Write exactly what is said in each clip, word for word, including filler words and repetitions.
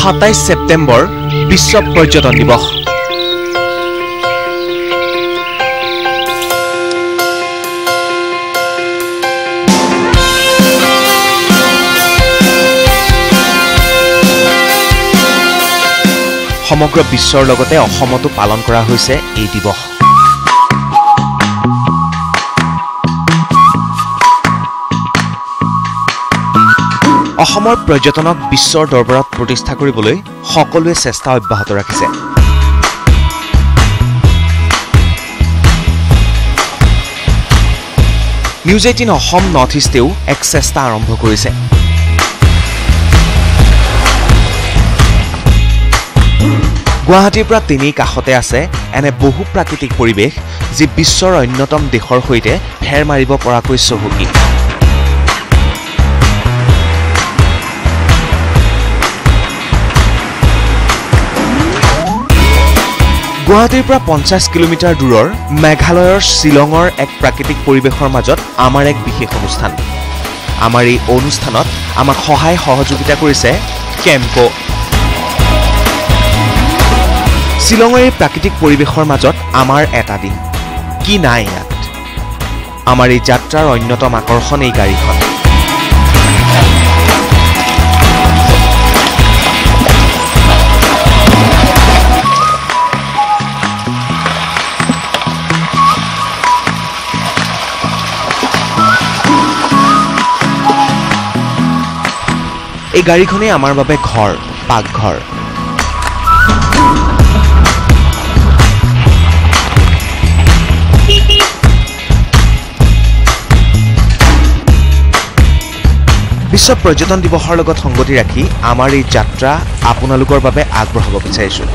সাতাইশ ছেপ্টেম্বৰ বিশ্ব পৰ্যটন দিৱস। সমগ্ৰ বিশ্বৰ লগতে অসমতো পালন কৰা হৈছে এই দিৱস। অসমৰ পৰ্যটনক বিশ্বৰ দৰবাৰত প্ৰতিষ্ঠা কৰিবলৈ সকলোৱে চেষ্টা অব্যাহত ৰাখিছে। নিউজ এইটিন অসম নৰ্থ ইষ্টেও এক চেষ্টা আৰম্ভ কৰিছে। গুৱাহাটীৰ পৰা তিনি কাষতে আছে এনে বহু প্ৰাকৃতিক পৰিৱেশ যি বিশ্বৰ অন্যতম দেশৰ সৈতে ফেৰ মাৰিব পৰাকৈ চহকী। গুৱাহাটীৰ পৰা পঞ্চাছ কিলোমিটাৰ দূৰৰ মেঘালয়ৰ শ্বিলঙৰ এক প্ৰাকৃতিক পৰিৱেশৰ মাজত আমাৰ এক বিশেষ অনুষ্ঠান। আমাৰ এই অনুষ্ঠানত আমাক সহায় সহযোগিতা কৰিছে কেম্পো। শ্বিলঙৰ এই প্ৰাকৃতিক পৰিৱেশৰ মাজত আমাৰ এটা দিন কি নাই ইয়াত। আমাৰ এই যাত্ৰাৰ অন্যতম আকৰ্ষণ এই গাড়ীখন। এই গাড়ীখনেই আমাৰ বাবে ঘৰ, পাকঘৰ। বিশ্ব পৰ্যটন দিৱসৰ লগত সংগতি ৰাখি আমাৰ এই যাত্ৰা আপোনালোকৰ বাবে আগবঢ়াব বিচাৰিছোঁ।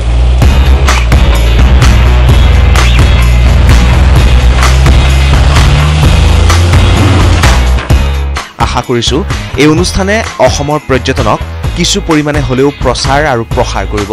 আশা কৰিছোঁ এই অনুষ্ঠানে অসমৰ পৰ্যটনক কিছু পৰিমাণে হ'লেও প্ৰচাৰ আৰু প্ৰসাৰ কৰিব।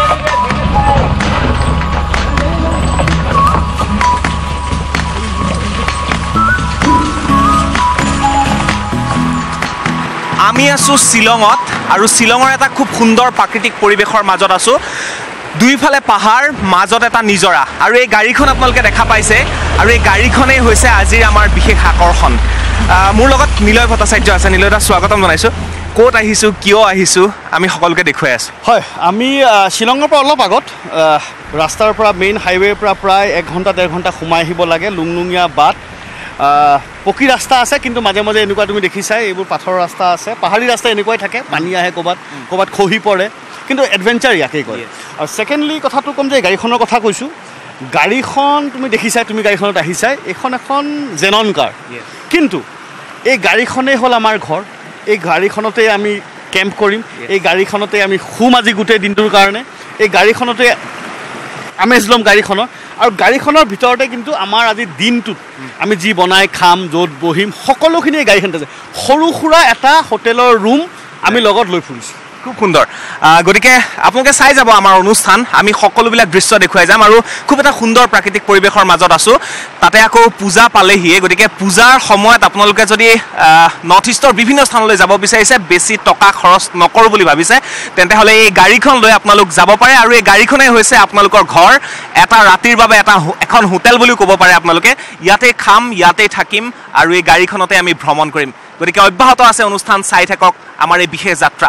আমি আছোঁ শ্বিলঙত আৰু শ্বিলঙৰ এটা খুব সুন্দৰ প্ৰাকৃতিক পৰিৱেশৰ মাজত আছোঁ। দুইফালে পাহাৰ, মাজত এটা নিজৰা, আৰু এই গাড়ীখন আপোনালোকে দেখা পাইছে, আৰু এই গাড়ীখনেই হৈছে আজিৰ আমাৰ বিশেষ আকৰ্ষণ। মোৰ লগত নিলয় ভট্টাচাৰ্য আছে। নিলয় দা, স্বাগতম জনাইছোঁ। ক'ত আহিছোঁ, কিয় আহিছোঁ, আমি সকলোকে দেখুৱাই আছোঁ। হয়, আমি শ্বিলঙৰ পৰা অলপ আগত ৰাস্তাৰ পৰা মেইন হাইৱেৰ পৰা প্ৰায় এক ঘণ্টা ডেৰ ঘণ্টা সোমাই আহিব লাগে। লুংলুঙীয়া বাট, পকী ৰাস্তা আছে, কিন্তু মাজে মাজে এনেকুৱা তুমি দেখিছাই এইবোৰ পাথৰৰ ৰাস্তা আছে। পাহাৰী ৰাস্তা এনেকুৱাই থাকে, পানী আহে ক'ৰবাত ক'ৰবাত খহি পৰে, কিন্তু এডভেঞ্চাৰ ইয়াকেই কয়। আৰু ছেকেণ্ডলি কথাটো ক'ম যে গাড়ীখনৰ কথা কৈছোঁ। গাড়ীখন তুমি দেখিছাই, তুমি গাড়ীখনত আহিছাই, এইখন এখন জেনন কাৰ, কিন্তু এই গাড়ীখনেই হ'ল আমাৰ ঘৰ। এই গাড়ীখনতে আমি কেম্প কৰিম, এই গাড়ীখনতে আমি শুম আজি গোটেই দিনটোৰ কাৰণে। এই গাড়ীখনতে আমেজ ল'ম গাড়ীখনৰ। আৰু গাড়ীখনৰ ভিতৰতে কিন্তু আমাৰ আজি দিনটোত আমি যি বনাই খাম, য'ত বহিম, সকলোখিনি এই গাড়ীখনতে আছে। সৰু সুৰা এটা হোটেলৰ ৰুম আমি লগত লৈ ফুৰিছোঁ। খুব সুন্দৰ। গতিকে আপোনালোকে চাই যাব আমাৰ অনুষ্ঠান, আমি সকলোবিলাক দৃশ্য দেখুৱাই যাম। আৰু খুব এটা সুন্দৰ প্ৰাকৃতিক পৰিৱেশৰ মাজত আছোঁ। তাতে আকৌ পূজা পালেহিয়ে, গতিকে পূজাৰ সময়ত আপোনালোকে যদি নৰ্থ ইষ্টৰ বিভিন্ন স্থানলৈ যাব বিচাৰিছে, বেছি টকা খৰচ নকৰোঁ বুলি ভাবিছে, তেন্তে হ'লে এই গাড়ীখন লৈ আপোনালোক যাব পাৰে। আৰু এই গাড়ীখনেই হৈছে আপোনালোকৰ ঘৰ, এটা ৰাতিৰ বাবে এটা এখন হোটেল বুলিও ক'ব পাৰে আপোনালোকে। ইয়াতে খাম, ইয়াতে থাকিম, আৰু এই গাড়ীখনতে আমি ভ্ৰমণ কৰিম। গতিকে অব্যাহত আছে অনুষ্ঠান, চাই থাকক আমাৰ এই বিশেষ যাত্ৰা।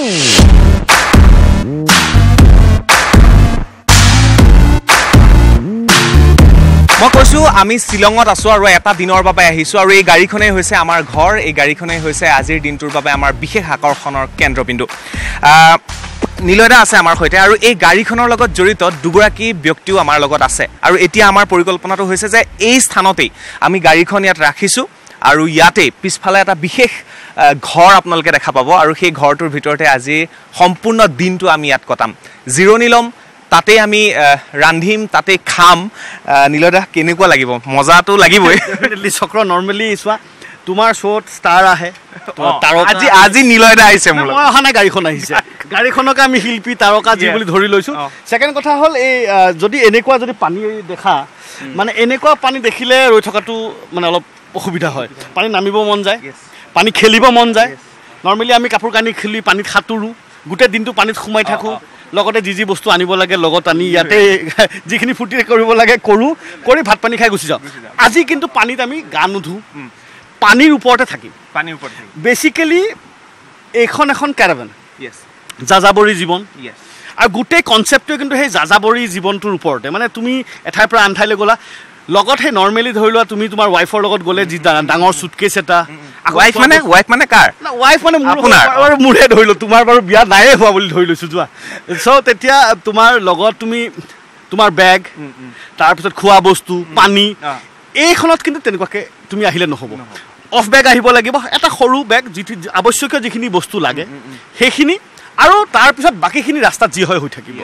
মই কৈছোঁ আমি শ্বিলঙত আছোঁ আৰু এটা দিনৰ বাবে আহিছোঁ, আৰু এই গাড়ীখনেই হৈছে আমাৰ ঘৰ। এই গাড়ীখনেই হৈছে আজিৰ দিনটোৰ বাবে আমাৰ বিশেষ আকৰ্ষণৰ কেন্দ্ৰবিন্দু। নিলয় দা আছে আমাৰ সৈতে, আৰু এই গাড়ীখনৰ লগত জড়িত দুগৰাকী ব্যক্তিও আমাৰ লগত আছে। আৰু এতিয়া আমাৰ পৰিকল্পনাটো হৈছে যে এই স্থানতেই আমি গাড়ীখন ইয়াত ৰাখিছোঁ, আৰু ইয়াতে পিছফালে এটা বিশেষ ঘৰ আপোনালোকে দেখা পাব। আৰু সেই ঘৰটোৰ ভিতৰতে আজি সম্পূৰ্ণ দিনটো আমি ইয়াত কটাম, জিৰণি ল'ম, তাতে আমি ৰান্ধিম, তাতে খাম। নিলয় দা, কেনেকুৱা লাগিব? মজাটো লাগিবই। চক্ৰ নৰ্মেলি চোৱা, তোমাৰ শ্ব'ত ষ্টাৰ আহে, আজি আজি নিলয় দা আহিছে, মই অহা নাই, গাড়ীখন আহিছে। গাড়ীখনকে আমি শিল্পী তাৰকা যি বুলি ধৰি লৈছোঁ। ছেকেণ্ড কথা হ'ল, এই যদি এনেকুৱা যদি পানী দেখা, মানে এনেকুৱা পানী দেখিলে ৰৈ থকাটো মানে অলপ অসুবিধা হয়। পানী নামিব মন যায়, পানী খেলিব মন যায়। নৰ্মেলি আমি কাপোৰ কানি খেলি পানীত সাঁতোৰোঁ, গোটেই দিনটো পানীত সোমাই থাকোঁ লগতে যি যি বস্তু আনিব লাগে লগত আনি ইয়াতে যিখিনি ফূৰ্তি কৰিব লাগে কৰোঁ কৰি ভাত পানী খাই গুচি যাওঁ আজি কিন্তু পানীত আমি গা নুধোঁ পানীৰ ওপৰতে থাকিম পানীৰ ওপৰতে বেচিকেলি এইখন এখন কেৰাভেন যাযাবৰী জীৱন আৰু গোটেই কনচেপ্টটোৱে কিন্তু সেই যাযাবৰী জীৱনটোৰ ওপৰতে মানে তুমি এঠাইৰ পৰা আন ঠাইলৈ গ'লা লগত সেই নৰ্মেলি ধৰি লোৱা তুমি তোমাৰ ৱাইফৰ লগত গ'লে যি ডাঙৰ চুটকেছ এটা ৱাইফ মানে ৱাইফ মানে কাৰ ৱাইফ মানে মোৰহে ধৰিলোঁ তোমাৰ বাৰু বিয়া নায়ে হোৱা বুলি ধৰি লৈছোঁ যোৱা চ' তেতিয়া তোমাৰ লগত তুমি তোমাৰ বেগ তাৰপিছত খোৱা বস্তু পানী এইখনত কিন্তু তেনেকুৱাকৈ তুমি আহিলে নহ'ব অফ বেগ আহিব লাগিব এটা সৰু বেগ যিটো আৱশ্যকীয় যিখিনি বস্তু লাগে সেইখিনি আৰু তাৰপিছত বাকীখিনি ৰাস্তাত যি হয় হৈ থাকিব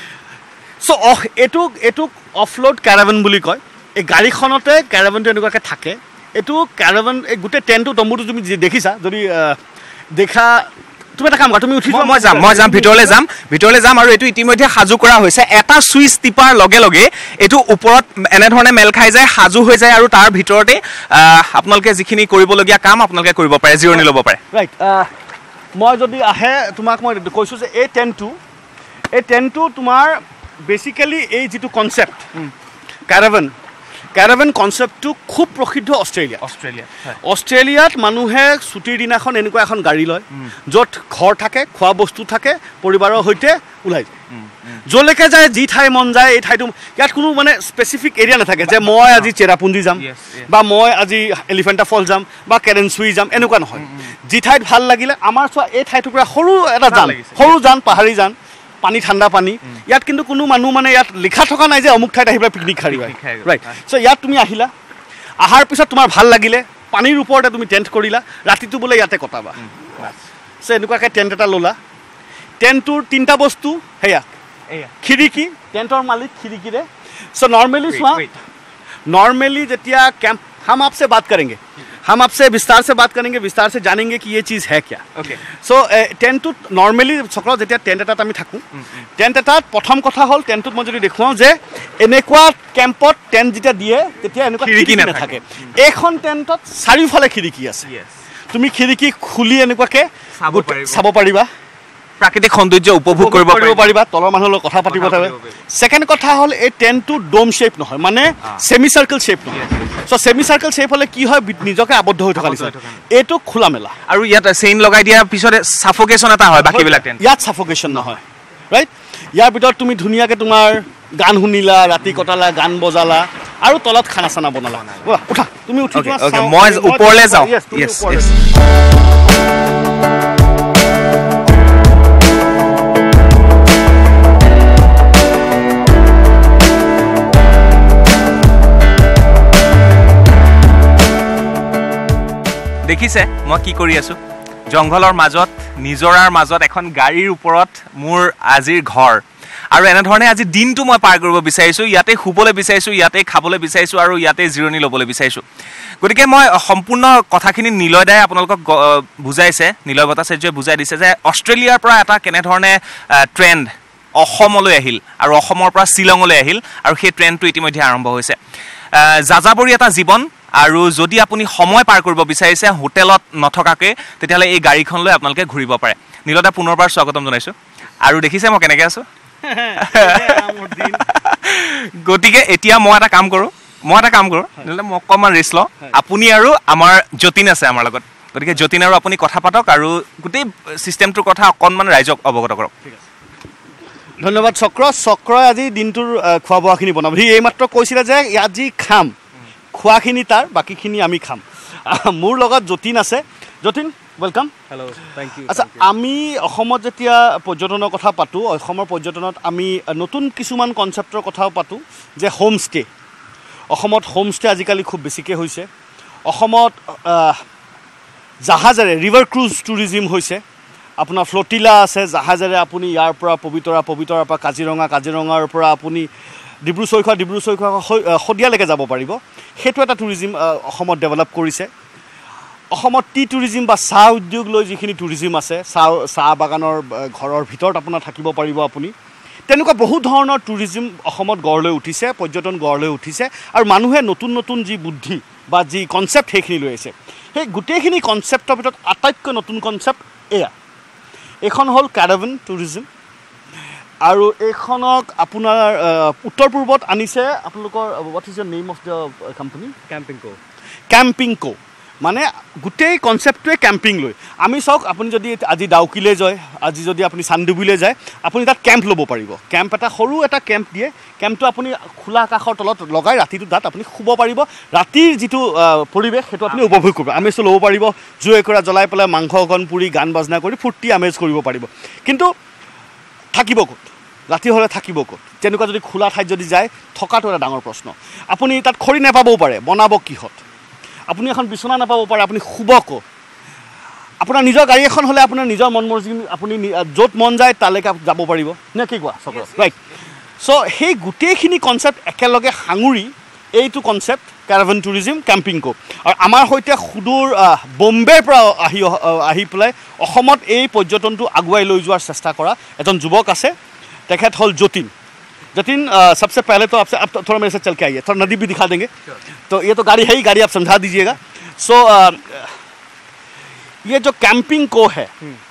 চ' অহ এইটোক এইটোক অফলোড কেৰাভেন বুলি কয় এই গাড়ীখনতে কেৰাভেনটো এনেকুৱাকৈ থাকে এইটো কেৰাভেন এই গোটেই টেণ্টটো তম্বুটো তুমি দেখিছা যদি দেখা তুমি এটা কাম কৰা তুমি উঠি মই যাম মই যাম ভিতৰলৈ যাম ভিতৰলৈ যাম আৰু এইটো ইতিমধ্যে সাজু কৰা হৈছে এটা চুইচ টিপাৰ লগে লগে এইটো ওপৰত এনেধৰণে মেল খাই যায় সাজু হৈ যায় আৰু তাৰ ভিতৰতে আপোনালোকে যিখিনি কৰিবলগীয়া কাম আপোনালোকে কৰিব পাৰে জিৰণি ল'ব পাৰে ৰাইট মই যদি আহে তোমাক মই কৈছোঁ যে এই টেণ্টটো এই টেণ্টটো তোমাৰ বেচিকেলি এই যিটো কনচেপ্ট কেৰাভেন কেৰাভেন কনচেপ্টটো খুব প্ৰসিদ্ধ অষ্ট্ৰেলিয়া অষ্ট্ৰেলিয়া অষ্ট্ৰেলিয়াত মানুহে ছুটিৰ দিনাখন এনেকুৱা এখন গাড়ী লয় য'ত ঘৰ থাকে খোৱা বস্তু থাকে পৰিবাৰৰ সৈতে ওলাই যায় য'লৈকে যায় যি ঠাই মন যায় এই ঠাইটো ইয়াত কোনো মানে স্পেচিফিক এৰিয়া নাথাকে যে মই আজি চেৰাপুঞ্জী যাম বা মই আজি এলিফেণ্টা ফল যাম বা কেৰেঞ্চুই যাম এনেকুৱা নহয় যি ঠাইত ভাল লাগিলে আমাৰ চোৱা এই ঠাইটুকুৰা সৰু এটা জান সৰু জান পাহাৰী জান পানী ঠাণ্ডা পানী ইয়াত কিন্তু কোনো মানুহ মানে ইয়াত লিখা থকা নাই যে অমুক ঠাইত আহি পেলাই পিকনিক খাৰিবা ৰাইট চ' ইয়াত তুমি আহিলা অহাৰ পিছত তোমাৰ ভাল লাগিলে পানীৰ ওপৰতে তুমি টেণ্ট কৰিলা ৰাতিটো বোলে ইয়াতে কটাবা চ' এনেকুৱাকৈ টেণ্ট এটা ল'লা টেণ্টটোৰ তিনিটা বস্তু সেয়া খিৰিকী টেণ্টৰ মালিক খিৰিকীৰে চ' নৰ্মেলি চোৱা नॉर्मली जतिया कैंप हम आपसे बात करेंगे, हम आपसे विस्तार से बात करेंगे, विस्तार से जानेंगे कि ये चीज़ है क्या। ओके सो टेंट टू नॉर्मली सकल जतिया टेंट एटात आमी थाकू टेंट एटात प्रथम कथा हल टेंटत मैं जदि देखुवाओ जे एनेकुवा कैंपत टेंट जेतिया दिए तेतिया एनेकुवा खिड़की नाथाके एखन टेंटत चारिफाले खिड़की आछे तुमी खिड़की खुली एनेकुवाके चाब पारिबा प्राकृतिक सौंदर्य उपभोग কৰিব পাৰিবা তলৰ মানুহৰ লগত কথা পাতিব পাৰিবা। সেকেন্ড কথা হল এই টেন্টটো ডোম শেপ নহয় মানে সেমি সার্কেল শেপ নহয়। সো সেমি সার্কেল শেপ হলে কি হয় নিজকে আবদ্ধ হৈ থকা নিচিনা এইটো খোলা মেলা আৰু ইয়াত চেইন লগাই দিয়া পিছতে সাফোকেশন এটা হয় বাকি বিলাক টেন্ট ইয়াত সাফোকেশন নহয় ৰাইট। ইয়াৰ ভিতৰত তুমি ধুনীয়াকে তোমাৰ গান শুনিলা ৰাতি কটালা গান বজালা আৰু তলত খানা চানা বনালা উঠা তুমি উঠি যোৱা ওকে মই ওপৰলৈ যাওঁ ইয়েস ইয়েস দেখিছে মই কি কৰি আছো জংঘলৰ মাজত নিজৰাৰ মাজত এখন গাড়ীৰ ওপৰত মোৰ আজিৰ ঘৰ আৰু এনে ধৰণে আজি দিনটো মই পাৰ কৰিব বিচাৰিছো ইয়াতে শুবলৈ বিচাৰিছো ইয়াতে খাবলৈ বিচাৰিছো আৰু ইয়াতে জিৰণি ল'বলৈ বিচাৰিছো। গতিকে মই সম্পূৰ্ণ কথাখিনি নিলয় দাই আপোনালোকক বুজাইছে নিলয় ভট্টাচাৰ্যই বুজাই দিছে যে অষ্ট্ৰেলিয়াৰ পৰা এটা কেনে ধৰণে ট্ৰেন্ড অসমলৈ আহিল আৰু অসমৰ পৰা শ্বিলঙলৈ আহিল আৰু সেই ট্ৰেন্ডটো ইতিমধ্যে আৰম্ভ হৈছে। যাযাবৰী এটা জীৱন আৰু যদি আপুনি সময় পাৰ কৰিব বিচাৰিছে হোটেলত নথকাকৈ তেতিয়াহ'লে এই গাড়ীখন লৈ আপোনালোকে ঘূৰিব পাৰে। নীলদা পুনৰবাৰ স্বাগতম জনাইছোঁ আৰু দেখিছে মই কেনেকৈ আছোঁ। গতিকে এতিয়া মই এটা কাম কৰোঁ মই এটা কাম কৰোঁ নীলদা মই অকণমান ৰেষ্ট লওঁ আপুনি আৰু আমাৰ যতীন আছে আমাৰ লগত গতিকে যতীন আৰু আপুনি কথা পাতক আৰু গোটেই ছিষ্টেমটোৰ কথা অকণমান ৰাইজক অৱগত কৰক। ধন্যবাদ চক্ৰ চক্ৰই আজি দিনটোৰ খোৱা বোৱাখিনি বনাব। সি এইমাত্ৰ কৈছিলে যে আজি খাম খোৱাখিনি তাৰ বাকীখিনি আমি খাম। মোৰ লগত যতীন আছে। Jatin welcome. Hello' thank you. আচ্ছা আমি অসমত যেতিয়া পৰ্যটনৰ কথা পাতোঁ অসমৰ পৰ্যটনত আমি নতুন কিছুমান কনচেপ্টৰ কথাও পাতোঁ যে হোম ষ্টে। অসমত হোম ষ্টে আজিকালি খুব বেছিকৈ হৈছে। অসমত জাহাজেৰে ৰিভাৰ ক্ৰুজ টুৰিজিম হৈছে। আপোনাৰ ফ্লটিলা আছে জাহাজেৰে আপুনি ইয়াৰ পৰা পবিতৰা পবিতৰাৰ পৰা কাজিৰঙা কাজিৰঙাৰ পৰা আপুনি ডিব্ৰু চৈখোৱা ডিব্ৰু চৈখোৱা শদিয়ালৈকে যাব পাৰিব। সেইটো এটা টুৰিজিম অসমত ডেভেলপ কৰিছে। অসমত টি টুৰিজিম বা চাহ উদ্যোগ লৈ যিখিনি টুৰিজিম আছে চাহ চাহ বাগানৰ ঘৰৰ ভিতৰত আপোনাৰ থাকিব পাৰিব আপুনি। তেনেকুৱা বহু ধৰণৰ টুৰিজিম অসমত গঢ় লৈ উঠিছে পৰ্যটন গঢ় লৈ উঠিছে আৰু মানুহে নতুন নতুন যি বুদ্ধি বা যি কনচেপ্ট সেইখিনি লৈ আহিছে। সেই গোটেইখিনি কনচেপ্টৰ ভিতৰত আটাইতকৈ নতুন কনচেপ্ট এয়া এইখন হ'ল ক্যাৰাভেন টুৰিজম আৰু এইখনক আপোনাৰ উত্তৰ পূৰ্বত আনিছে আপোনালোকৰ what is the name of the company camping co camping co মানে গোটেই কনচেপ্টটোৱে কেম্পিং লৈ আমি চাওক আপুনি যদি আজি ডাউকিলৈ যায় আজি যদি আপুনি চানডুবিলৈ যায় আপুনি তাত কেম্প ল'ব পাৰিব কেম্প এটা সৰু এটা কেম্প দিয়ে কেম্পটো আপুনি খোলা আকাশৰ তলত লগাই ৰাতিটো তাত আপুনি শুব পাৰিব ৰাতিৰ যিটো পৰিৱেশ সেইটো আপুনি উপভোগ কৰিব আমেজটো ল'ব পাৰিব জুই একুৰা জ্বলাই পেলাই মাংস অকণ পুৰি গান বাজনা কৰি ফূৰ্তি আমেজ কৰিব পাৰিব কিন্তু থাকিব ক'ত ৰাতি হ'লে থাকিব ক'ত তেনেকুৱা যদি খোলা ঠাইত যদি যায় থকাটো এটা ডাঙৰ প্ৰশ্ন আপুনি তাত খৰি নাপাবও পাৰে বনাব কিহত আপুনি এখন বিছনা নাপাব পাৰে আপুনি শুব ক'ত আপোনাৰ নিজৰ গাড়ী এখন হ'লে আপোনাৰ নিজৰ মন মৰ্জি আপুনি য'ত মন যায় তালৈকে যাব পাৰিব নে কি কোৱা চক্ৰ ৰাইট চ' সেই গোটেইখিনি কনচেপ্ট একেলগে সাঙুৰি এইটো concept caravan tourism camping co আৰু আমাৰ সৈতে সুদূৰ বম্বেৰ পৰা আহি আহি পেলাই অসমত এই পৰ্যটনটো আগুৱাই লৈ যোৱাৰ চেষ্টা কৰা এজন যুৱক আছে তেখেত হ'ল যতীন जतिन सबसे पहले तो आपसे आप थोड़ा मेरे साथ चल के आइए थोड़ा नदी भी दिखा देंगे तो ये तो गाड़ी है ही गाड़ी आप समझा दीजिएगा सो so, ये जो कैंपिंग को है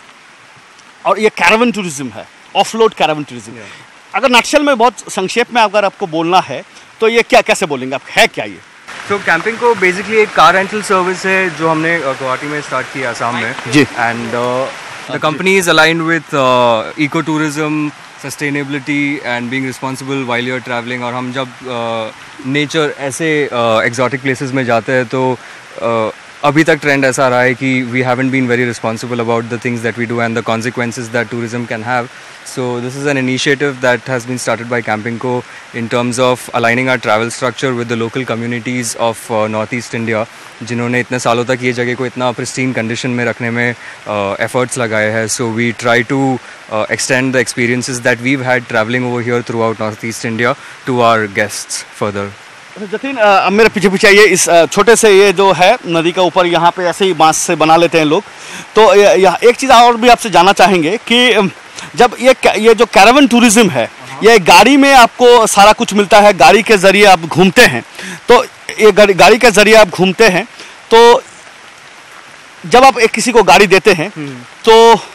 और ये कैरावन टूरिज्म है ऑफलोड कैरावन टूरिज्म अगर नक्शल में बहुत संक्षेप में अगर आपको बोलना है तो ये क्या कैसे बोलेंगे आप है क्या ये तो कैंपिंग को बेसिकली एक कार रेंटल सर्विस है जो हमने गुवाहाटी में स्टार्ट किया असम में जी and the company is aligned with eco tourism sustainability and being responsible while you are travelling और हम जब नेचर uh, ऐसे एग्जॉटिक uh, प्लेसेस में जाते हैं तो uh, अभी तक ट्रेंड ऐसा रहा है कि we haven't been very responsible about the things that we do and the consequences that tourism can have so this is an initiative that has been started by camping co in terms of aligning our travel structure with the local communities of north east India जिन्होंने इतने सालों तक ये जगह को इतना pristine condition में रखने में एफर्ट्स uh, लगाए हैं so we try to extend the experiences that we've had travelling over here throughout north east India to our guests further Jatin अब मेरे पीछे पीछे ये इस छोटे से ये जो है नदी का ऊपर यहाँ पे ऐसे ही बांस से बना लेते हैं लोग तो यह एक चीज़ और भी आपसे जानना चाहेंगे कि जब ये ये जो कैरावन टूरिज्म है ये गाड़ी में आपको सारा कुछ मिलता है गाड़ी के ज़रिए आप घूमते हैं तो ये गाड़ी गाड़ी के ज़रिए आप घूमते हैं तो जब आप एक किसी को गाड़ी देते हैं तो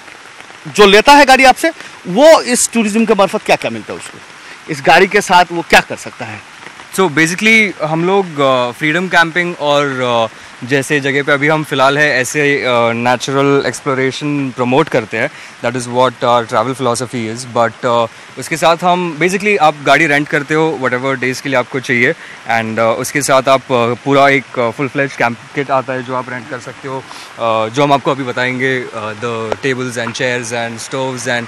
जो लेता है गाड़ी आपसे वो इस टूरिज्म के मार्फत क्या क्या मिलता है उसको इस गाड़ी के साथ वो क्या कर सकता है सो बेसिकली हम लोग फ्रीडम कैंपिंग और uh, जैसे जगह पे अभी हम फ़िलहाल है ऐसे नेचुरल uh, एक्सप्लोरेशन प्रमोट करते हैं that is what our travel philosophy is but उसके साथ हम बेसिकली आप गाड़ी रेंट करते हो वट एवर डेज़ के लिए आपको चाहिए एंड uh, उसके साथ आप uh, पूरा एक फुल फ्लेज कैंप किट आता है जो आप रेंट कर सकते हो uh, जो हम आपको अभी बताएंगे the tables and chairs and stoves and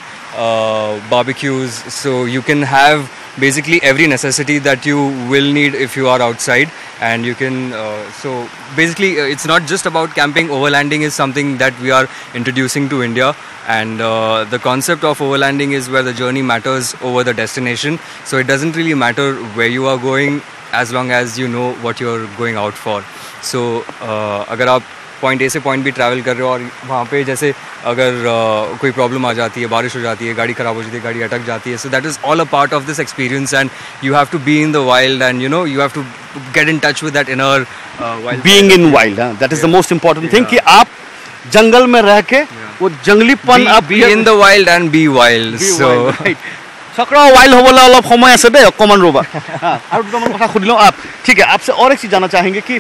barbecues so you can have basically every necessity that you will need if you are outside and you can uh, so basically uh, it's not just about camping overlanding is something that we are introducing to India and uh, the concept of overlanding is where the journey matters over the destination so it doesn't really matter where you are going as long as you know what you're going out for so uh, अगर आप point A से point B travel कर रहे हो और वहाँ पे जैसे अगर uh, कोई प्रॉब्लम आ जाती है बारिश हो जाती है गाड़ी ख़राब हो जाती है गाड़ी अटक जाती है so that is all a part of this experience and you have to be in the wild and you know you have to get in touch with that inner wild being in wild that is the most important thing कि आप जंगल में रह के वो जंगलीपन आप be in the wild and be wild so चक्र वाइल्ड होबले अलग समय আছে দে অকমান রবা আর দুটামান কথা খুদিলো आप ठीक है आपसे और एक चीज़ जानना चाहेंगे कि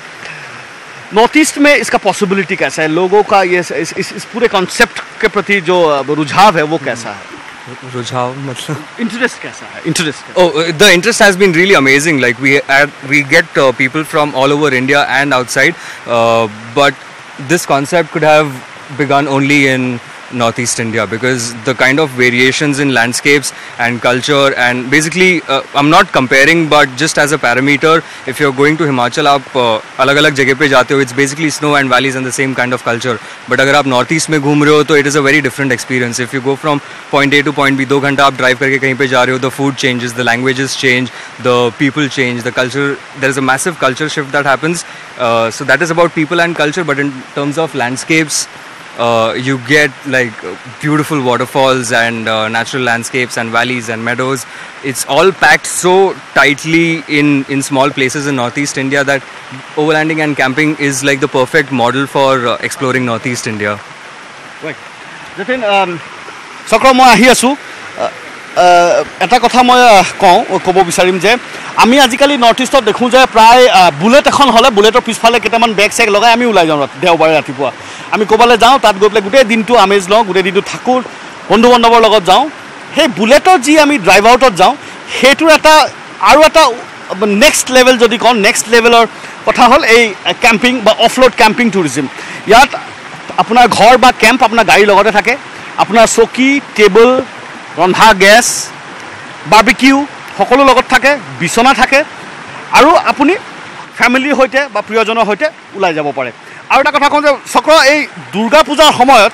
नॉर्थ ईस्ट में इसका पॉसिबिलिटी कैसा है लोगों का ये इस, इस, इस पूरे कॉन्सेप्ट के प्रति जो रुझाव है वो कैसा है रुझाव मतलब इंटरेस्ट कैसा है interest oh uh, the interest has been really amazing like we uh, we get uh, people from all over India and outside uh, but this concept could have begun only in Northeast India because the kind of variations in landscapes and culture and basically uh, I'm not comparing but just as a parameter if you're going to Himachal आप अलग अलग जगह पे जाते हो it's basically snow and valleys and the same kind of culture but अगर आप north east में घूम रहे हो तो it is a very different experience if you go from point A to point B दो घंटा आप ड्राइव करके कहीं पे जा रहे हो the food changes the languages change the people change the culture there is a massive culture shift that happens uh, so that is about people and culture but in terms of landscapes Uh, you get like beautiful waterfalls and uh, natural landscapes and valleys and meadows. It's all packed so tightly in in small places in Northeast India that overlanding and camping is like the perfect model for uh, exploring Northeast India. Right. Jatin, um, চক্ৰ মই আহি আছোঁ এটা কথা মই কওঁ ক'ব বিচাৰিম যে আমি আজিকালি নৰ্থ ইষ্টত দেখোঁ যে প্ৰায় বুলেট এখন হ'লে বুলেটৰ পিছফালে কেইটামান বেগ চেগ লগাই আমি ওলাই যাওঁ দেওবাৰে ৰাতিপুৱা আমি ক'ৰবালৈ যাওঁ তাত গৈ পেলাই গোটেই দিনটো আমেজ লওঁ গোটেই দিনটো থাকোঁ বন্ধু বান্ধৱৰ লগত যাওঁ সেই বুলেটৰ যি আমি ড্ৰাইভ আউটত যাওঁ সেইটোৰ এটা আৰু এটা নেক্সট লেভেল যদি কওঁ নেক্সট লেভেলৰ কথা হ'ল এই কেম্পিং বা অফলোড কেম্পিং টুৰিজিম ইয়াত আপোনাৰ ঘৰ বা কেম্প আপোনাৰ গাড়ীৰ লগতে থাকে আপোনাৰ চকী টেবুল ৰন্ধা গেছ বাৰ্বিকিউ সকলো লগত থাকে বিচনা থাকে আৰু আপুনি ফেমিলিৰ সৈতে বা প্ৰিয়জনৰ সৈতে ওলাই যাব পাৰে আৰু এটা কথা কওঁ যে চক্ৰ এই দুৰ্গা পূজাৰ সময়ত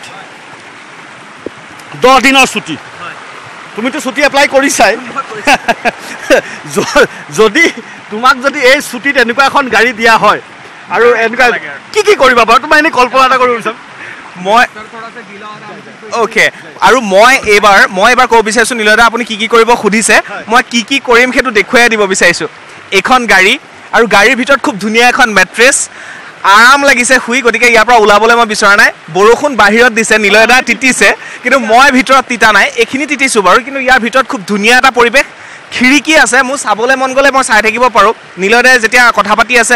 দহ দিনৰ ছুটী তুমিতো ছুটী এপ্লাই কৰিছাই যদি তোমাক যদি এই ছুটীত এনেকুৱা এখন গাড়ী দিয়া হয় আৰু এনেকুৱা কি কি কৰিবা বাৰু তোমাৰ এনেই কল্পনা এটা কৰিব বিচাৰোঁ মই অ'কে আৰু মই এইবাৰ মই এইবাৰ ক'ব বিচাৰিছোঁ নীলদা আপুনি কি কি কৰিব সুধিছে মই কি কি কৰিম সেইটো দেখুৱাই দিব বিচাৰিছোঁ এইখন গাড়ী আৰু গাড়ীৰ ভিতৰত খুব ধুনীয়া এখন মেট্ৰেছ আৰাম লাগিছে শুই গতিকে ইয়াৰ পৰা ওলাবলৈ মই বিচৰা নাই বৰষুণ বাহিৰত দিছে নীলদা তিতিছে কিন্তু মই ভিতৰত তিতা নাই এইখিনি তিতিছোঁ বাৰু কিন্তু ইয়াৰ ভিতৰত খুব ধুনীয়া এটা পৰিৱেশ খিৰিকী আছে মোৰ চাবলৈ মন গ'লে মই চাই থাকিব পাৰোঁ নীলদাই যেতিয়া কথা পাতি আছে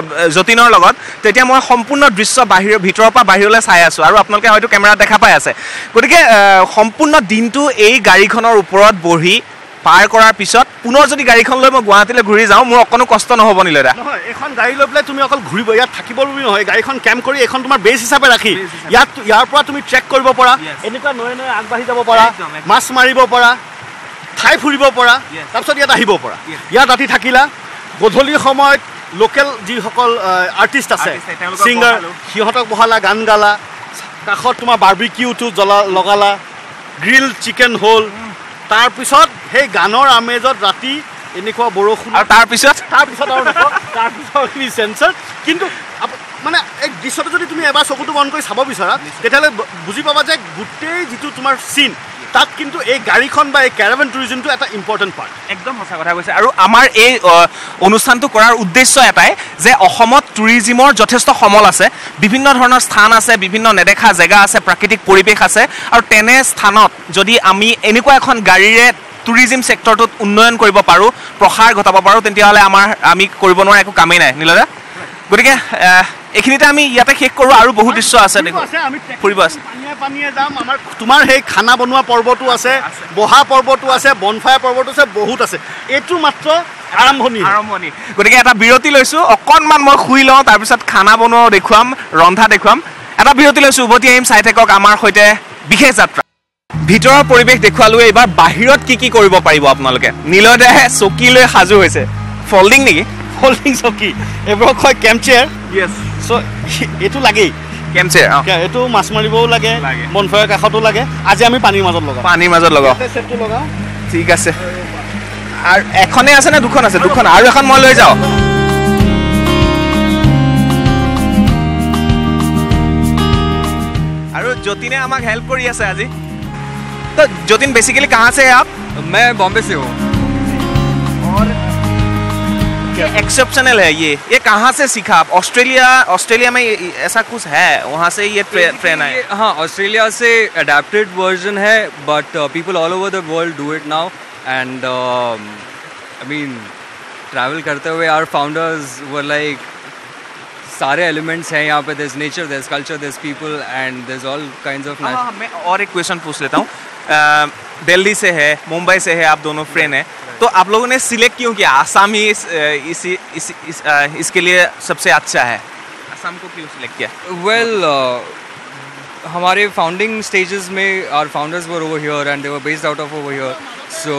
যতীনৰ লগত তেতিয়া মই সম্পূৰ্ণ দৃশ্য বাহিৰৰ ভিতৰৰ পৰা বাহিৰলৈ চাই আছোঁ আৰু আপোনালোকে হয়তো কেমেৰাত দেখা পাই আছে গতিকে সম্পূৰ্ণ দিনটো এই গাড়ীখনৰ ওপৰত বহি পাৰ কৰাৰ পিছত পুনৰ যদি গাড়ীখন লৈ মই গুৱাহাটীলৈ ঘূৰি যাওঁ মোৰ অকণো কষ্ট নহ'ব নীলদা নহয় এখন গাড়ী লৈ পেলাই তুমি অকল ঘূৰিব ইয়াত থাকিব বুলি নহয় গাড়ীখন কেম্প কৰি এখন তোমাৰ বেছ হিচাপে ৰাখি ইয়াত ইয়াৰ পৰা তুমি ট্ৰেক কৰিব পৰা এনেকুৱা নৈ নৈ আগবাঢ়ি যাব পৰা মাছ মাৰিব পৰা ঠাই ফুৰিব পৰা তাৰপিছত ইয়াত আহিব পৰা ইয়াত ৰাতি থাকিলা গধূলি সময়ত লোকেল যিসকল আৰ্টিষ্ট আছে ছিংগাৰ সিহঁতক বহালা গান গালা কাষত তোমাৰ বাৰ্বিকিউটো জ্বলা লগালা গ্ৰিল চিকেন হ'ল তাৰপিছত সেই গানৰ আমেজত ৰাতি এনেকুৱা বৰষুণ আৰু তাৰপিছত তাৰপিছত আৰু নকওঁ তাৰপিছত চেঞ্চাৰ কিন্তু মানে এই দৃশ্যটো যদি তুমি এবাৰ চকুটো বন্ধ কৰি চাব বিচৰা তেতিয়াহ'লে বুজি পাবা যে গোটেই যিটো তোমাৰ চিন তাত কিন্তু এই গাড়ীখন বা এই কেৰাভেন টুৰিজিমটো এটা ইম্পৰ্টেণ্ট পাৰ্ট একদম সঁচা কথা কৈছে আৰু আমাৰ এই অনুষ্ঠানটো কৰাৰ উদ্দেশ্য এটাই যে অসমত টুৰিজিমৰ যথেষ্ট সমল আছে বিভিন্ন ধৰণৰ স্থান আছে বিভিন্ন নেদেখা জেগা আছে প্ৰাকৃতিক পৰিৱেশ আছে আৰু তেনে স্থানত যদি আমি এনেকুৱা এখন গাড়ীৰে টুৰিজিম ছেক্টৰটোত উন্নয়ন কৰিব পাৰোঁ প্ৰসাৰ ঘটাব পাৰোঁ তেতিয়াহ'লে আমাৰ আমি কৰিব নোৱাৰা একো কামেই নাই নীলদা গতিকে এইখিনিতে আমি ইয়াতে শেষ কৰোঁ আৰু বহু দৃশ্য আছে দেখোন ফুৰিব আছে পানীয়ে পানীয়ে যাম আমাৰ তোমাৰ সেই খানা বনোৱা পৰ্বটো আছে বহা পৰ্বটো আছে বনফায়াৰ পৰ্বটো আছে বহুত আছে এইটো মাত্ৰ আৰম্ভণি আৰম্ভণি গতিকে এটা বিৰতি লৈছোঁ অকণমান মই শুই লওঁ তাৰপিছত খানা বনোৱাও দেখুৱাম ৰন্ধা দেখুৱাম এটা বিৰতি লৈছোঁ উভতি আহিম চাই থাকক আমাৰ সৈতে বিশেষ যাত্ৰা ভিতৰৰ পৰিৱেশ দেখুৱালোঁ এইবাৰ বাহিৰত কি কি কৰিব পাৰিব আপোনালোকে নীলদাই চকী লৈ সাজু হৈছে ফল্ডিং নেকি ফল্ডিং চকী এইবোৰক কয় কেম্প চেয়াৰ য়েছ চ' এইটো লাগেই কেম্প চেয়াৰ এইটো মাছ মাৰিবও লাগে বনফায়াৰ কাষতো লাগে আজি আমি পানীৰ মাজত লগাওঁ পানীৰ মাজত লগাওঁ চেটটো লগাওঁ ঠিক আছে আৰু এখনেই আছে নে দুখন আছে দুখন আৰু এখন মই লৈ যাওঁ আৰু যতীনে আমাক হেল্প কৰি আছে আজি তো যতীন বেसिकली कहाँ से है आप मैं बॉम्बे से हूँ और एक्सेप्शनल है ये ये कहाँ से सीखा आप ऑस्ट्रेलिया ऑस्ट्रेलिया में ऐसा कुछ है वहाँ से ये ट्रेन है हाँ ऑस्ट्रेलिया से अडेप्टेड वर्जन है but people all over the world do it now and I mean travel करते हुए आवर फाउंडर्स वर लाइक सारे एलिमेंट्स हैं यहाँ पे there is nature there is culture there is people and there is all kinds of हाँ मैं और एक क्वेश्चन पूछ लेता हूँ दिल्ली से है मुंबई से है आप दोनों फ्रेंड हैं तो आप लोगों ने सिलेक्ट क्यों किया आसाम ही इस, इसी इस, इस, इसके लिए सबसे अच्छा है आसाम को क्यों सिलेक्ट किया वेल well, uh, हमारे फाउंडिंग स्टेजेस में our founders were over here and they were based out of over here so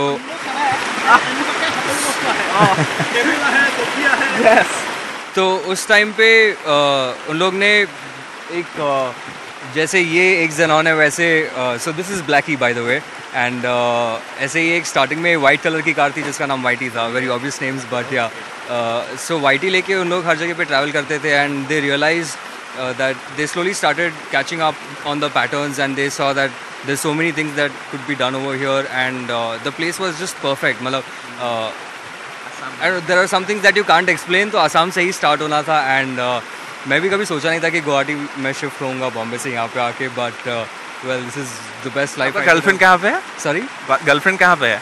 तो उस टाइम पे uh, उन लोग ने एक uh, जैसे ये एक जनान है वैसे so this is Blackie by the way and ऐसे ही एक स्टार्टिंग में वाइट कलर की कार थी जिसका नाम वाइटी था वेरी ऑब्वियस नेम्स बट या सो वाइटी लेके उन लोग हर जगह पे ट्रैवल करते थे and they realise that they slowly started catching up on the patterns and they saw that there so many things that could be done over here and the place was just perfect मतलब there are some things that you can't explain तो आसाम से ही start होना था and uh, मैं भी कभी सोचा नहीं था कि गुवाहाटी में शिफ्ट होऊंगा बॉम्बे से यहाँ पे आके but well, this is the best life. आपका गर्लफ्रेंड कहाँ पे है? Sorry? गर्लफ्रेंड कहाँ पे है?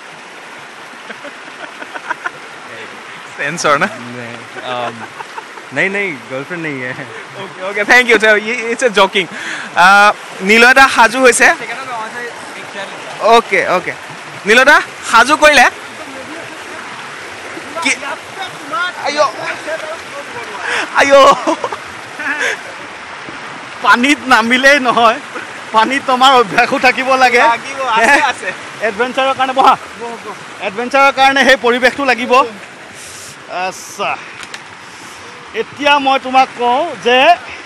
सेंस और ना? नहीं, um, नहीं नहीं गर्लफ्रेंड नहीं है. ओके ओके थैंक यू ये इट्स अ जकिंग. নীলদা সাজু হৈছে? ओके ओके নীলদা সাজু কৰিলে? কি আয়ো আয়ো পানীত নামিলেই নহয়, পানীত তোমাৰ অভ্যাসো থাকিব লাগে. এডভেঞ্চাৰৰ কাৰণে বহা, এডভেঞ্চাৰৰ কাৰণে সেই পৰিৱেশটো লাগিব. আচ্ছা, এতিয়া মই তোমাক কওঁ যে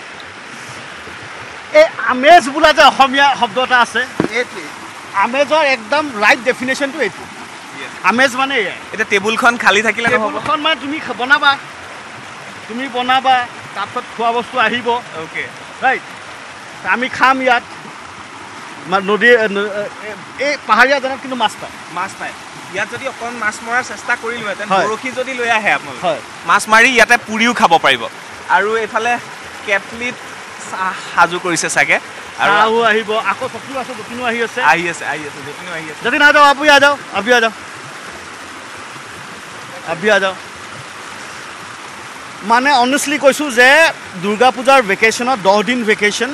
এই আমেজ বোলা যে অসমীয়া শব্দ এটা আছে, আমেজৰ একদম ৰাইট ডেফিনেশ্যনটো এইটো. আমেজ মানে এয়াই. এতিয়া টেবুলখন খালী থাকিলে নহ'ব. টেবুলখন মানে তুমি বনাবা, তুমি বনাবা, তাৰপিছত খোৱা বস্তু আহিব. ওকে ৰাইট, আমি খাম ইয়াত. নদীৰ এই পাহাৰীয়া জেগাত কিন্তু মাছ পায়. মাছ পায়. ইয়াত যদি অকণ মাছ মৰাৰ চেষ্টা কৰিলোহেঁতেন, হয়। বৰশী যদি লৈ আহে আপোনালোকে, হয়, মাছ মাৰি ইয়াতে পুৰিও খাব পাৰিব. আৰু এইফালে কেটলিত চাহ সাজু কৰিছে চাগে. আৰু চাহো আহিব, আকৌ চকীও আছে, যতিনো আহি আছে, আহি আছে আহি আছে যতিনো আহি আছে. যদি না যাও আপি আ যাও, আপি আ যাও, আপি আ যাও. মানে অনেষ্টলি কৈছোঁ যে দুৰ্গা পূজাৰ ভেকেশ্যনত দহ দিন ভেকেশ্যন.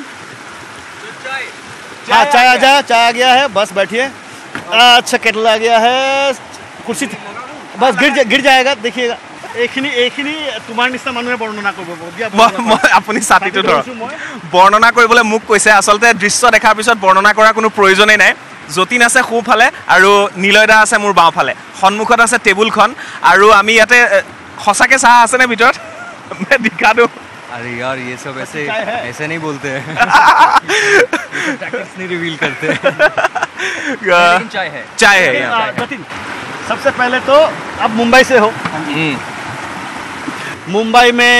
हाँ, चाय आ जाए, चाय आ गया है, बस बैठिए. अच्छा, केटल आ गया है, कुर्सी बस गिर जा, गिर जाएगा. देखिएगा এইখিনি এইখিনি তোমাৰ নিচিনা মানুহে বৰ্ণনা কৰিব. মই আপুনি ছাতিটো ধৰক বৰ্ণনা কৰিবলৈ মোক কৈছে. আচলতে দৃশ্য দেখাৰ পিছত বৰ্ণনা কৰাৰ কোনো প্ৰয়োজনেই নাই. যতীন আছে সোঁফালে আৰু নীলয়দা আছে মোৰ বাওঁফালে. সন্মুখত আছে টেবুলখন আৰু আমি ইয়াতে সঁচাকৈ চাহ আছেনে ভিতৰত? দিখা দিওঁ. अरे यार ये सब ऐसे ऐसे नहीं बोलते हैं. नहीं रिवील करते. लेकिन चाय है, चाय है यहाँ. जतिन, सबसे पहले तो आप मुंबई से हो. मुंबई में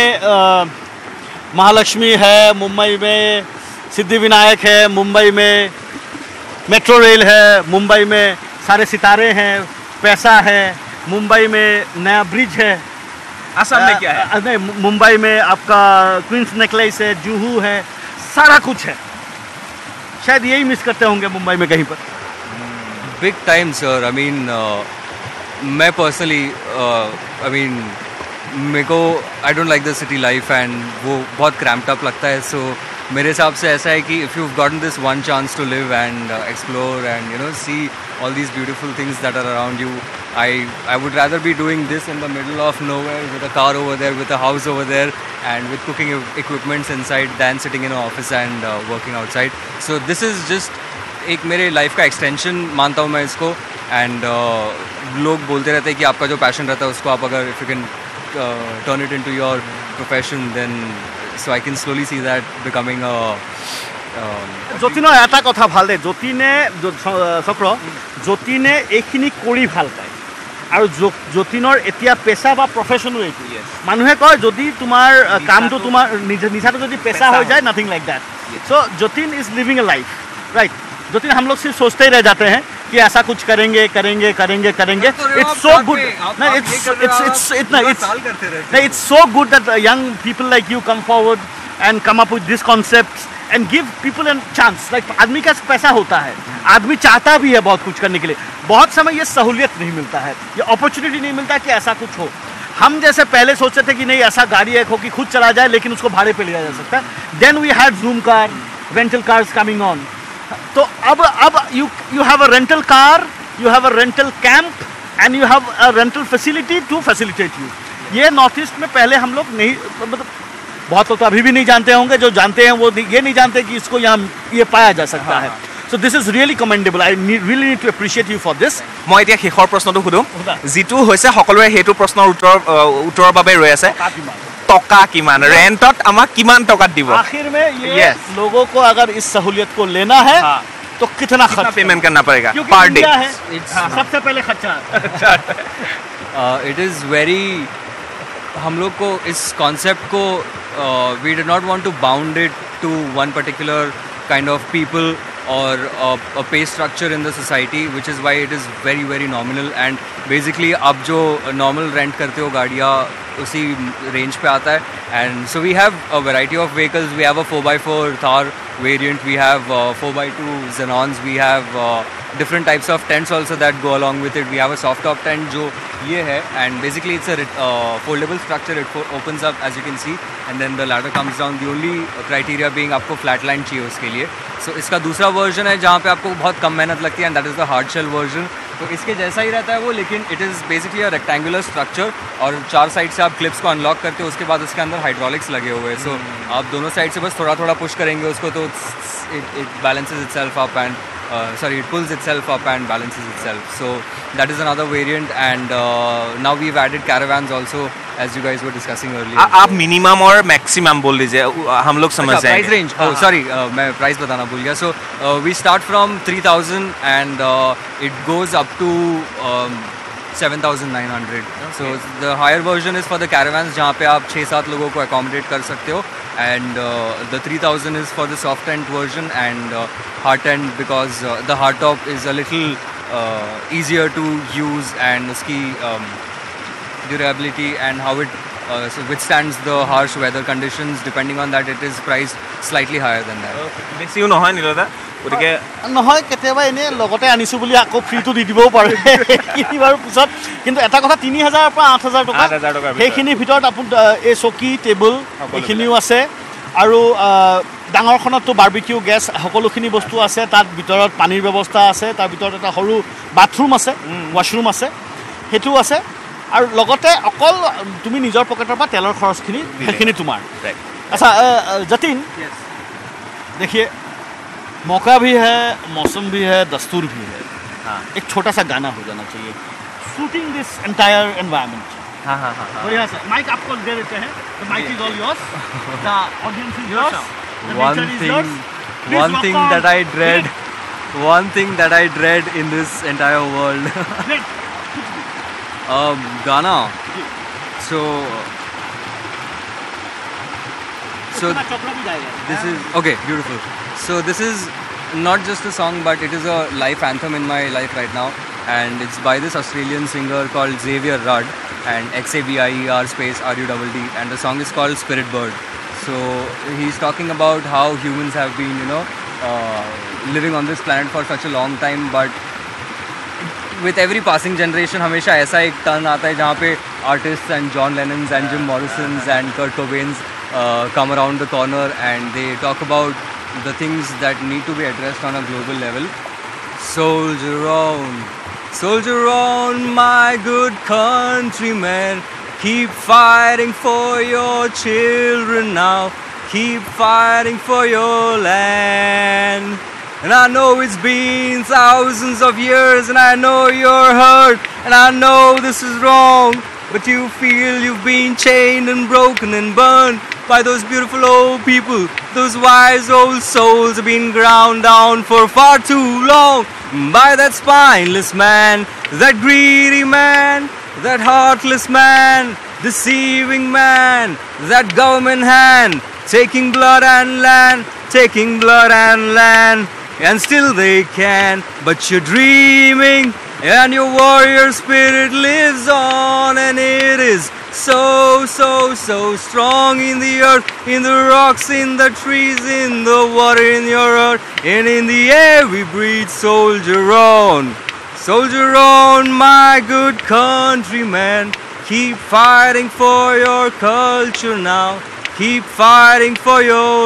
महालक्ष्मी है, मुंबई में सिद्धि विनायक है, मुंबई में मेट्रो रेल है, मुंबई में सारे सितारे हैं, पैसा है, मुंबई में नया ब्रिज है. असम में क्या है? नहीं, मुंबई में आपका क्वींस नेकलेस है, जुहू है, सारा कुछ है. शायद यही मिस करते होंगे मुंबई में कहीं पर. Big time sir. I mean मैं पर्सनली आई मीन मेरे को I don't like the city life and वो बहुत क्रैम्प्ड अप लगता है. सो मेरे हिसाब से ऐसा है कि if you gotten this one chance to live and explore and you know see all these beautiful things that are around you, I I would rather be doing this in the middle of nowhere with a car over there, with a house over there, and with cooking equipments inside than sitting in an office and uh, working outside. So this is just एक मेरे life का extension मानता हूँ मैं इसको. And uh, लोग बोलते रहते हैं कि आपका जो पैशन रहता है उसको आप अगर if you can turn it into your profession then so I can slowly see that becoming a যতীনৰ এটা কথা ভাল দে. যতীনে চক্ৰ যতীনে এইখিনি কৰি ভাল পায় আৰু যতীনৰ এতিয়া পেচা বা প্ৰফেশ্যনো এইটো. মানুহে কয় যদি তোমাৰ কামটো তোমাৰ নিচাটো যদি পেচা হৈ যায়, nothing like that. So Jatin is living a life. Right, Jatin हम लोग सिर्फ सोचते ही रह जाते हैं कि ऐसा कुछ करेंगे करेंगे करेंगे करेंगे. It's so good. नहीं, इट्स इट्स इट्स इतना it's it's so good that young people like you come forward and come up with this concepts and give people an chance. Like आदमी का पैसा होता है, आदमी चाहता भी है बहुत कुछ करने के लिए. बहुत समय ये सहूलियत नहीं मिलता है, ये अपॉर्चुनिटी नहीं मिलता कि ऐसा कुछ हो. हम जैसे पहले सोचते थे कि नहीं ऐसा गाड़ी एक हो कि खुद चला जाए लेकिन उसको भाड़े पे लिया जा सकता है. Then we had zoom car, rental cars coming on. तो अब अब you you have a rental car, you have a rental camp and you have a rental facility to facilitate you. ये नॉर्थ ईस्ट में पहले हम लोग नहीं, मतलब बहुत लोग तो अभी भी नहीं जानते होंगे. जो जानते हैं वो ये नहीं जानते कि इसको यहाँ ये पाया जा सकता है. So this is really commendable. I really need to appreciate you for this. মই এতিয়া শেষৰ প্ৰশ্নটো সুধোঁ, যিটো হৈছে সকলোৰে সেইটো প্ৰশ্নৰ উত্তৰ উত্তৰৰ বাবে ৰৈ আছে. টকা কিমান? ৰেণ্টত আমাক কিমান টকাত দিব? आखिर में ये लोगों को अगर इस सहूलियत को लेना है तो कितना खर्च पेमेंट करना पड़ेगा क्योंकि पर डे? इंडिया है, सबसे पहले खर्चा. इट इज़ वेरी हम लोग को इस कॉन्सेप्ट को we do not want to bound it to one particular kind of people or a, a pay structure in the society, which is why it is very very nominal. And basically आप जो normal rent करते हो गाड़ियाँ उसी range पे आता है. And so we have a variety of vehicles. We have a four by four Thar variant. We have uh, four by two Xenons. We have uh, different types of tents also that go along with it. We have a soft top tent जो ये है, and basically it's a uh, foldable structure. It fo- opens up as you can see, and then the ladder comes down. The only criteria being आपको flatline चाहिए उसके लिए. So इसका दूसरा version है जहाँ पे आपको बहुत कम मेहनत लगती है, and that is the hard shell version. तो इसके जैसा ही रहता है वो, लेकिन it is basically a rectangular structure और चार साइड से आप क्लिप्स को अनलॉक करते हो. उसके बाद उसके अंदर हाइड्रोलिक्स लगे हुए हैं. सो so, आप दोनों साइड से बस थोड़ा थोड़ा पुश करेंगे उसको तो it it balances itself up and uh, sorry it pulls itself up and balances itself. So that is another variant, and uh, now we've added caravans also, as you guys were discussing earlier. आ- आप minimum और maximum बोल दीजिए, हम लोग समझ अच्छा, जाएंगे. Price range, oh sorry, uh, मैं प्राइस बताना भूल गया. So uh, we start from three thousand and uh, it goes up to um, seven thousand nine hundred. So the higher version is for the caravans जहाँ पे आप छः सात लोगों को accommodate कर सकते हो, and uh, the three thousand is for the soft tent version, and uh, hard tent because uh, the hard top is a little uh, easier to use, and उसकी um, durability and how it uh, so withstands the harsh weather conditions. Depending on that, it is priced slightly higher than that. বেছিও নহয় নীলদা, গতিকে নহয় কেতিয়াবা এনেই লগতে আনিছোঁ বুলি আকৌ ফ্ৰীটো দি দিবও পাৰে কিনিবাৰ পিছত. কিন্তু এটা কথা, তিনি হাজাৰৰ পৰা আঠ হাজাৰ টকা আঠ হাজাৰ টকাৰ ভিতৰত। সেইখিনিৰ ভিতৰত আপুনি এই চকী টেবুল এইখিনিও আছে, আৰু ডাঙৰখনততো বাৰ্বিকিউ গেছ সকলোখিনি বস্তু আছে. তাত ভিতৰত পানীৰ ব্যৱস্থা আছে, তাৰ ভিতৰত এটা সৰু বাথৰুম আছে, ৱাছৰুম আছে, সেইটোও আছে. আৰু লগতে অকল তুমি নিজৰ পকেটৰ পৰা তেলৰ খৰচখিনি সেইখিনি তোমাৰ. আচ্ছা जतिन, देखिए मौका भी है, मौसम भी है, दस्तूर भी है. हाँ. एक छोटा सा गाना हो जाना चाहिए शूटिंग दिस एंटायर एनवायरनमेंट. हाँ हाँ हाँ बढ़िया सर, माइक आपको दे देते हैं. The mic is all yours, the audience is yours. One thing, one thing that I dread, one thing that I dread in this entire world. um, Ghana. So, so this is okay, beautiful. So this is not just a song, but it is a life anthem in my life right now, and it's by this Australian singer called Xavier Rudd, and X A V I E R space R U D D, and the song is called Spirit Bird. So he's talking about how humans have been, you know, uh, living on this planet for such a long time, but with every passing generation हमेशा ऐसा एक turn आता है जहाँ पे artists and John Lennons and Jim Morrisons and Kurt Cobains uh, come around the corner, and they talk about the things that need to be addressed on a global level. Soldier on, soldier on, my good countrymen. Keep fighting for your children now. Keep fighting for your land. And I know it's been thousands of years, and I know you're hurt, and I know this is wrong, but you feel you've been chained and broken and burned by those beautiful old people. Those wise old souls have been ground down for far too long by that spineless man, that greedy man, that heartless man, deceiving man, that government hand, taking blood and land, taking blood and land, and still they can, but you're dreaming, and your warrior spirit lives on, and it is so, so, so strong in the earth, in the rocks, in the trees, in the water, in your earth, and in the air we breathe. Soldier on, soldier on, my good countrymen. Keep fighting for your culture now. Keep fighting for your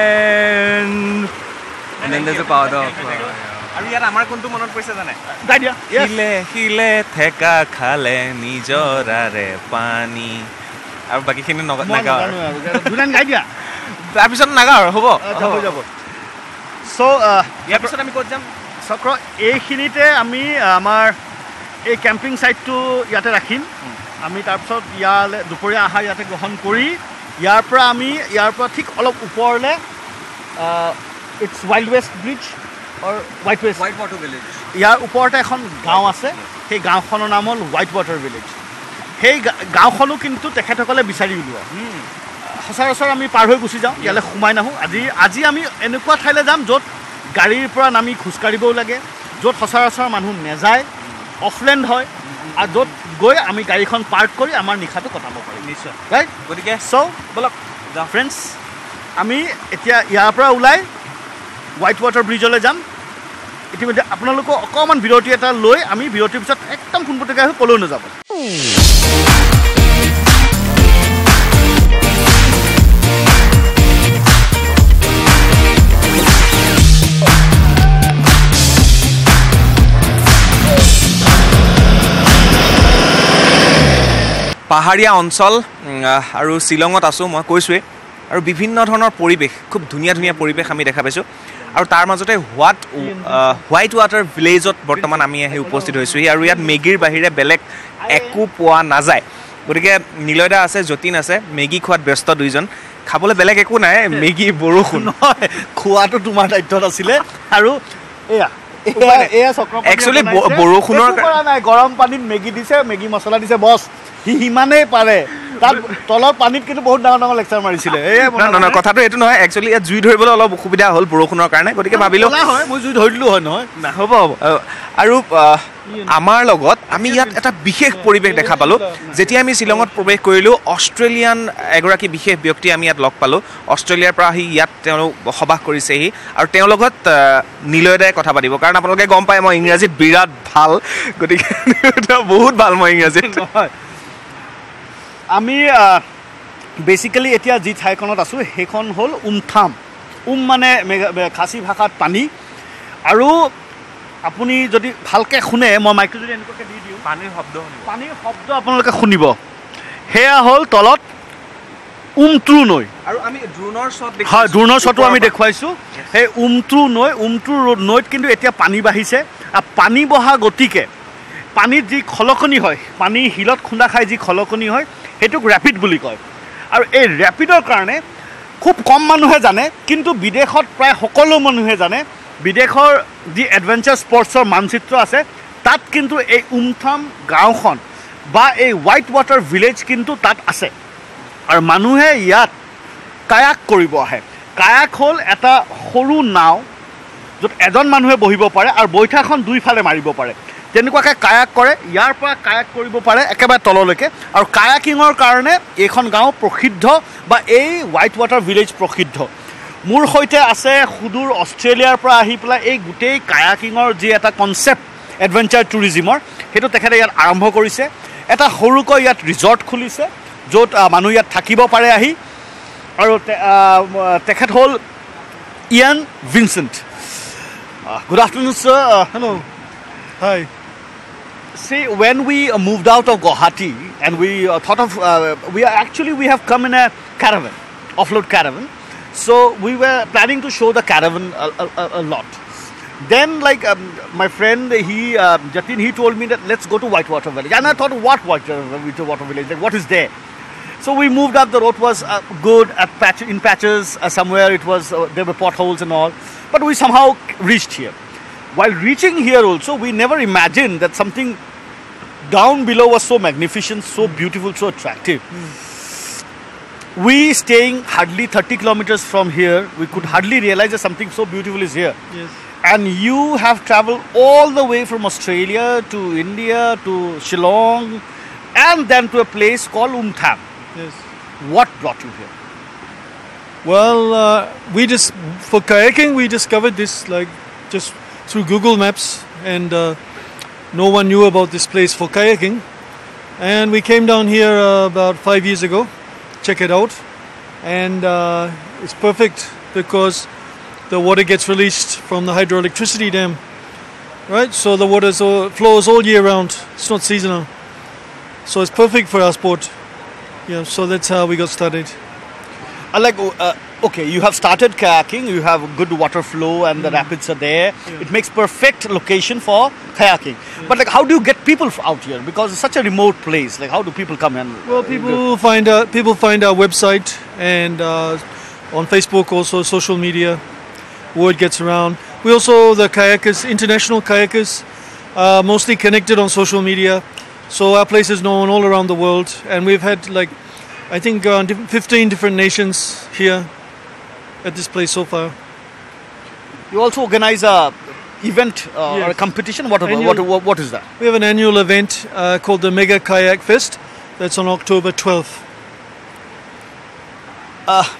land. And then there's a part of... Uh, আৰু ইয়াত আমাৰ কোনটো মনত পৰিছে জানে? গাই দিয়া. শিলে শিলে থেকা খালে নিজৰাৰে পানী, আৰু বাকীখিনি নাগা আৰু দুলাইন গাই দিয়া, তাৰপিছত নাগা আৰু হ'ব যাব যাব. চ' ইয়াৰ পিছত আমি ক'ত যাম? চক্ৰ, এইখিনিতে আমি আমাৰ এই কেম্পিং ছাইটটো ইয়াতে ৰাখিম. আমি তাৰপিছত ইয়ালৈ দুপৰীয়া আহাৰ ইয়াতে গ্ৰহণ কৰি ইয়াৰ পৰা আমি ইয়াৰ পৰা ঠিক অলপ ওপৰলৈ it's wild west bridge or white west White Water Village. ইয়াৰ ওপৰতে এখন গাঁও আছে, সেই গাঁওখনৰ নাম হ'ল হোৱাইট ৱাটাৰ ভিলেজ. সেই গাঁওখনো কিন্তু তেখেতসকলে বিচাৰি উলিওৱা. সচৰাচৰ আমি পাৰ হৈ গুচি যাওঁ, ইয়ালৈ সোমাই নাহোঁ. আজি আজি আমি এনেকুৱা ঠাইলৈ যাম য'ত গাড়ীৰ পৰা নামি খোজকাঢ়িবও লাগে, য'ত সচৰাচৰ মানুহ নেযায়, অফলেণ্ড হয়, আৰু য'ত গৈ আমি গাড়ীখন পাৰ্ক কৰি আমাৰ নিশাটো কটাব পাৰিম. নিশ্চয়. ৰাইট, গতিকে চ' বলক ফ্ৰেণ্ডছ, আমি এতিয়া ইয়াৰ পৰা ওলাই হোৱাইট ৱাটাৰ ব্ৰিজলৈ যাম ইতিমধ্যে আপোনালোকক অকণমান বিৰতি এটা লৈ আমি বিৰতিৰ পিছত একদম পোনপটীয়াকৈ হৈ ক'লৈ নাযাব পাহাৰীয়া অঞ্চল আৰু শ্বিলঙত আছোঁ মই কৈছোঁৱেই আৰু বিভিন্ন ধৰণৰ পৰিৱেশ খুব ধুনীয়া ধুনীয়া পৰিৱেশ আমি দেখা পাইছোঁ আৰু তাৰ মাজতে হোৱাট হোৱাইট ৱাটাৰ ভিলেজত বৰ্তমান আমি আহি উপস্থিত হৈছোঁহি আৰু ইয়াত মেগীৰ বাহিৰে বেলেগ একো পোৱা নাযায় গতিকে নিলয়দা আছে যতীন আছে মেগী খোৱাত ব্যস্ত দুইজন খাবলৈ বেলেগ একো নাই মেগী বৰষুণ নহয় খোৱাটো তোমাৰ দায়িত্বত আছিলে আৰু এয়া একচুৱেলি বৰষুণৰ নাই গৰম পানীত মেগী দিছে মেগী মছলা দিছে বছ সি সিমানেই পাৰে তাত তলৰ পানীত কিন্তু বহুত ডাঙৰ ডাঙৰ লেকচাৰ মাৰিছিলে নহয় কথাটো এইটো নহয় একচুৱেলি ইয়াত জুই ধৰিবলৈ অলপ অসুবিধা হ'ল বৰষুণৰ কাৰণে গতিকে ভাবিলোঁ হয় মই জুই ধৰি দিলোঁ হয় নহয় হ'ব হ'ব আৰু আমাৰ লগত আমি ইয়াত এটা বিশেষ পৰিৱেশ দেখা পালোঁ যেতিয়া আমি শ্বিলঙত প্ৰৱেশ কৰিলোঁ অষ্ট্ৰেলিয়ান এগৰাকী বিশেষ ব্যক্তি আমি ইয়াত লগ পালোঁ অষ্ট্ৰেলিয়াৰ পৰা আহি ইয়াত তেওঁলোক বসবাস কৰিছেহি আৰু তেওঁৰ লগত নিলয়দাই কথা পাতিব কাৰণ আপোনালোকে গম পায় মই ইংৰাজীত বিৰাট ভাল গতিকে বহুত ভাল মই ইংৰাজীত নহয় আমি বেচিকেলি এতিয়া যি ঠাইখনত আছোঁ সেইখন হ'ল উমথাম উম মানে খাচী ভাষাত পানী আৰু আপুনি যদি ভালকৈ শুনে মই মাইকটো যদি এনেকুৱাকৈ দি দিওঁ পানীৰ শব্দ শুনিব পানীৰ শব্দ আপোনালোকে শুনিব সেয়া হ'ল তলত উমট্ৰু নৈ আৰু আমি ড্ৰোনৰ শ্বট হয় ড্ৰোনৰ শ্বটো আমি দেখুৱাইছোঁ সেই উমট্ৰু নৈ উমট্ৰু নৈত কিন্তু এতিয়া পানী বাঢ়িছে আৰু পানী বঢ়া গতিকে পানীত যি খলকনি হয় পানী শিলত খুন্দা খাই যি খলকনি হয় সেইটোক ৰেপিড বুলি কয় আৰু এই ৰেপিডৰ কাৰণে খুব কম মানুহে জানে কিন্তু বিদেশত প্ৰায় সকলো মানুহে জানে বিদেশৰ যি এডভেঞ্চাৰ স্পৰ্টছৰ মানচিত্ৰ আছে তাত কিন্তু এই উমথাম গাঁওখন বা এই হোৱাইট ৱাটাৰ ভিলেজ কিন্তু তাত আছে আৰু মানুহে ইয়াত কায়াক কৰিব আহে কায়াক হ'ল এটা সৰু নাও য'ত এজন মানুহে বহিব পাৰে আৰু বৈঠাখন দুইফালে মাৰিব পাৰে তেনেকুৱাকৈ কায়াক কৰে ইয়াৰ পৰা কায়াক কৰিব পাৰে একেবাৰে তললৈকে আৰু কায়াকিঙৰ কাৰণে এইখন গাঁও প্ৰসিদ্ধ বা এই হোৱাইট ৱাটাৰ ভিলেজ প্ৰসিদ্ধ মোৰ সৈতে আছে সুদূৰ অষ্ট্ৰেলিয়াৰ পৰা আহি পেলাই এই গোটেই কায়াকিঙৰ যি এটা কনচেপ্ট এডভেঞ্চাৰ টুৰিজিমৰ সেইটো তেখেতে ইয়াত আৰম্ভ কৰিছে এটা সৰুকৈ ইয়াত ৰিজৰ্ট খুলিছে য'ত মানুহ ইয়াত থাকিব পাৰে আহি আৰু তেখেত হ'ল Ian Vincent good afternoon sir hello' Hi. See, when we uh, moved out of Guwahati and we uh, thought of, uh, we are actually, we have come in a caravan, offload caravan. So we were planning to show the caravan a, a, a lot. Then like um, my friend, he, uh, Jatin, he told me that let's go to Whitewater Village. And I thought, what Whitewater Village? Like, what is there? So we moved up, the road was uh, good at patch, in patches, uh, somewhere it was, uh, there were potholes and all. But we somehow reached here. While reaching here also, we never imagined that something down below was so magnificent, so beautiful, so attractive. Mm. We staying hardly thirty kilometers from here, we could hardly realize that something so beautiful is here. Yes. And you have traveled all the way from Australia to India to Shillong and then to a place called Umtham. Yes. What brought you here? Well, uh, we just for kayaking we discovered this like just through Google Maps, and uh, no one knew about this place for kayaking. And we came down here uh, about five years ago, check it out, and uh, it's perfect because the water gets released from the hydroelectricity dam, right? So the water so flows all year round. It's not seasonal, so it's perfect for our sport. Yeah, so that's how we got started. I like. Uh, Okay, you have started kayaking, you have good water flow and mm. the rapids are there. Yeah. It makes perfect location for kayaking. Yeah. But like, how do you get people out here? Because it's such a remote place. Like, how do people come in? Well, people uh, find our, people find our website and uh, on Facebook also, social media. Word gets around. We also, the kayakers, international kayakers, uh, mostly connected on social media. So our place is known all around the world. And we've had like, I think uh, fifteen different nations here at this place so far. You also organize a event uh, yes. or a competition. What, about, what, what what is that? We have an annual event uh, called the Mega Kayak Fest. That's on October twelfth. Uh,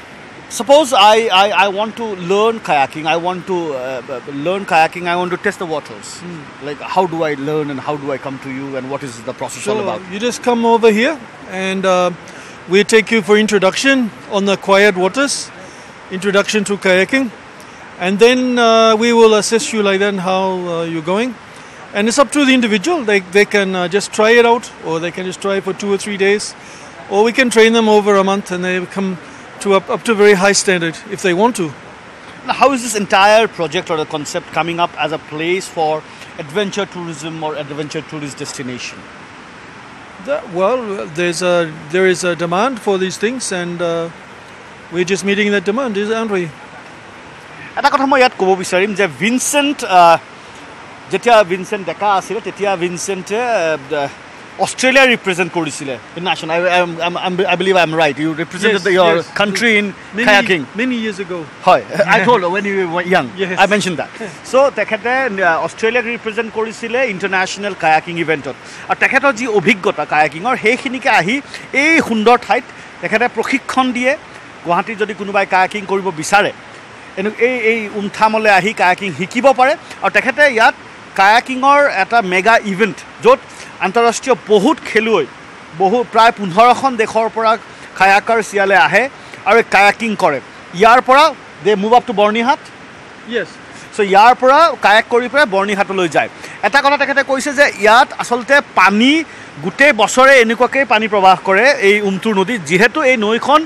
suppose I, I, I want to learn kayaking, I want to uh, learn kayaking, I want to test the waters. Mm. Like, how do I learn and how do I come to you and what is the process so all about? You just come over here and uh, we take you for introduction on the quiet waters, introduction to kayaking, and then uh, we will assess you like that how uh, you're going. And it's up to the individual. They, they can uh, just try it out, or they can just try it for two or three days, or we can train them over a month and they come to up, up to very high standard if they want to. Now, how is this entire project or the concept coming up as a place for adventure tourism or adventure tourist destination? The, well, there's a, there is a demand for these things, and uh, we're just meeting that demand, aren't we? এটা কথা মই ইয়াত ক'ব বিচাৰিম যে Vincent যেতিয়া Vincent Deka আছিলে তেতিয়া ভিনচেণ্টে অষ্ট্ৰেলিয়া ৰিপ্ৰেজেণ্ট কৰিছিলে national I believe I am right you represented your country in kayaking many years ago হয় I told when you were young Yes. I mention that so' তেখেতে অষ্ট্ৰেলিয়াক ৰিপ্ৰেজেণ্ট কৰিছিলে international kayaking ইভেণ্টত আৰু তেখেতৰ যি অভিজ্ঞতা কায়াকিঙৰ সেইখিনিকে আহি এই সুন্দৰ ঠাইত তেখেতে প্ৰশিক্ষণ দিয়ে গুৱাহাটীত যদি কোনোবাই কায়াকিং কৰিব বিচাৰে এনে এই এই উমথামলৈ আহি কায়াকিং শিকিব পাৰে আৰু তেখেতে ইয়াত কায়াকিঙৰ এটা মেগা ইভেণ্ট য'ত আন্তঃৰাষ্ট্ৰীয় বহুত খেলুৱৈ বহু প্ৰায় পোন্ধৰখন দেশৰ পৰা কায়াকাৰ্ছ ইয়ালৈ আহে আৰু কায়াকিং কৰে ইয়াৰ পৰা they move up to Barnihat Yes. So' ইয়াৰ পৰা কায়াক কৰি পেলাই বৰ্ণিহাটলৈ যায় এটা কথা তেখেতে কৈছে যে ইয়াত আচলতে পানী গোটেই বছৰে এনেকুৱাকৈ পানী প্ৰৱাহ কৰে এই উমটুৰ নদীত যিহেতু এই নৈখন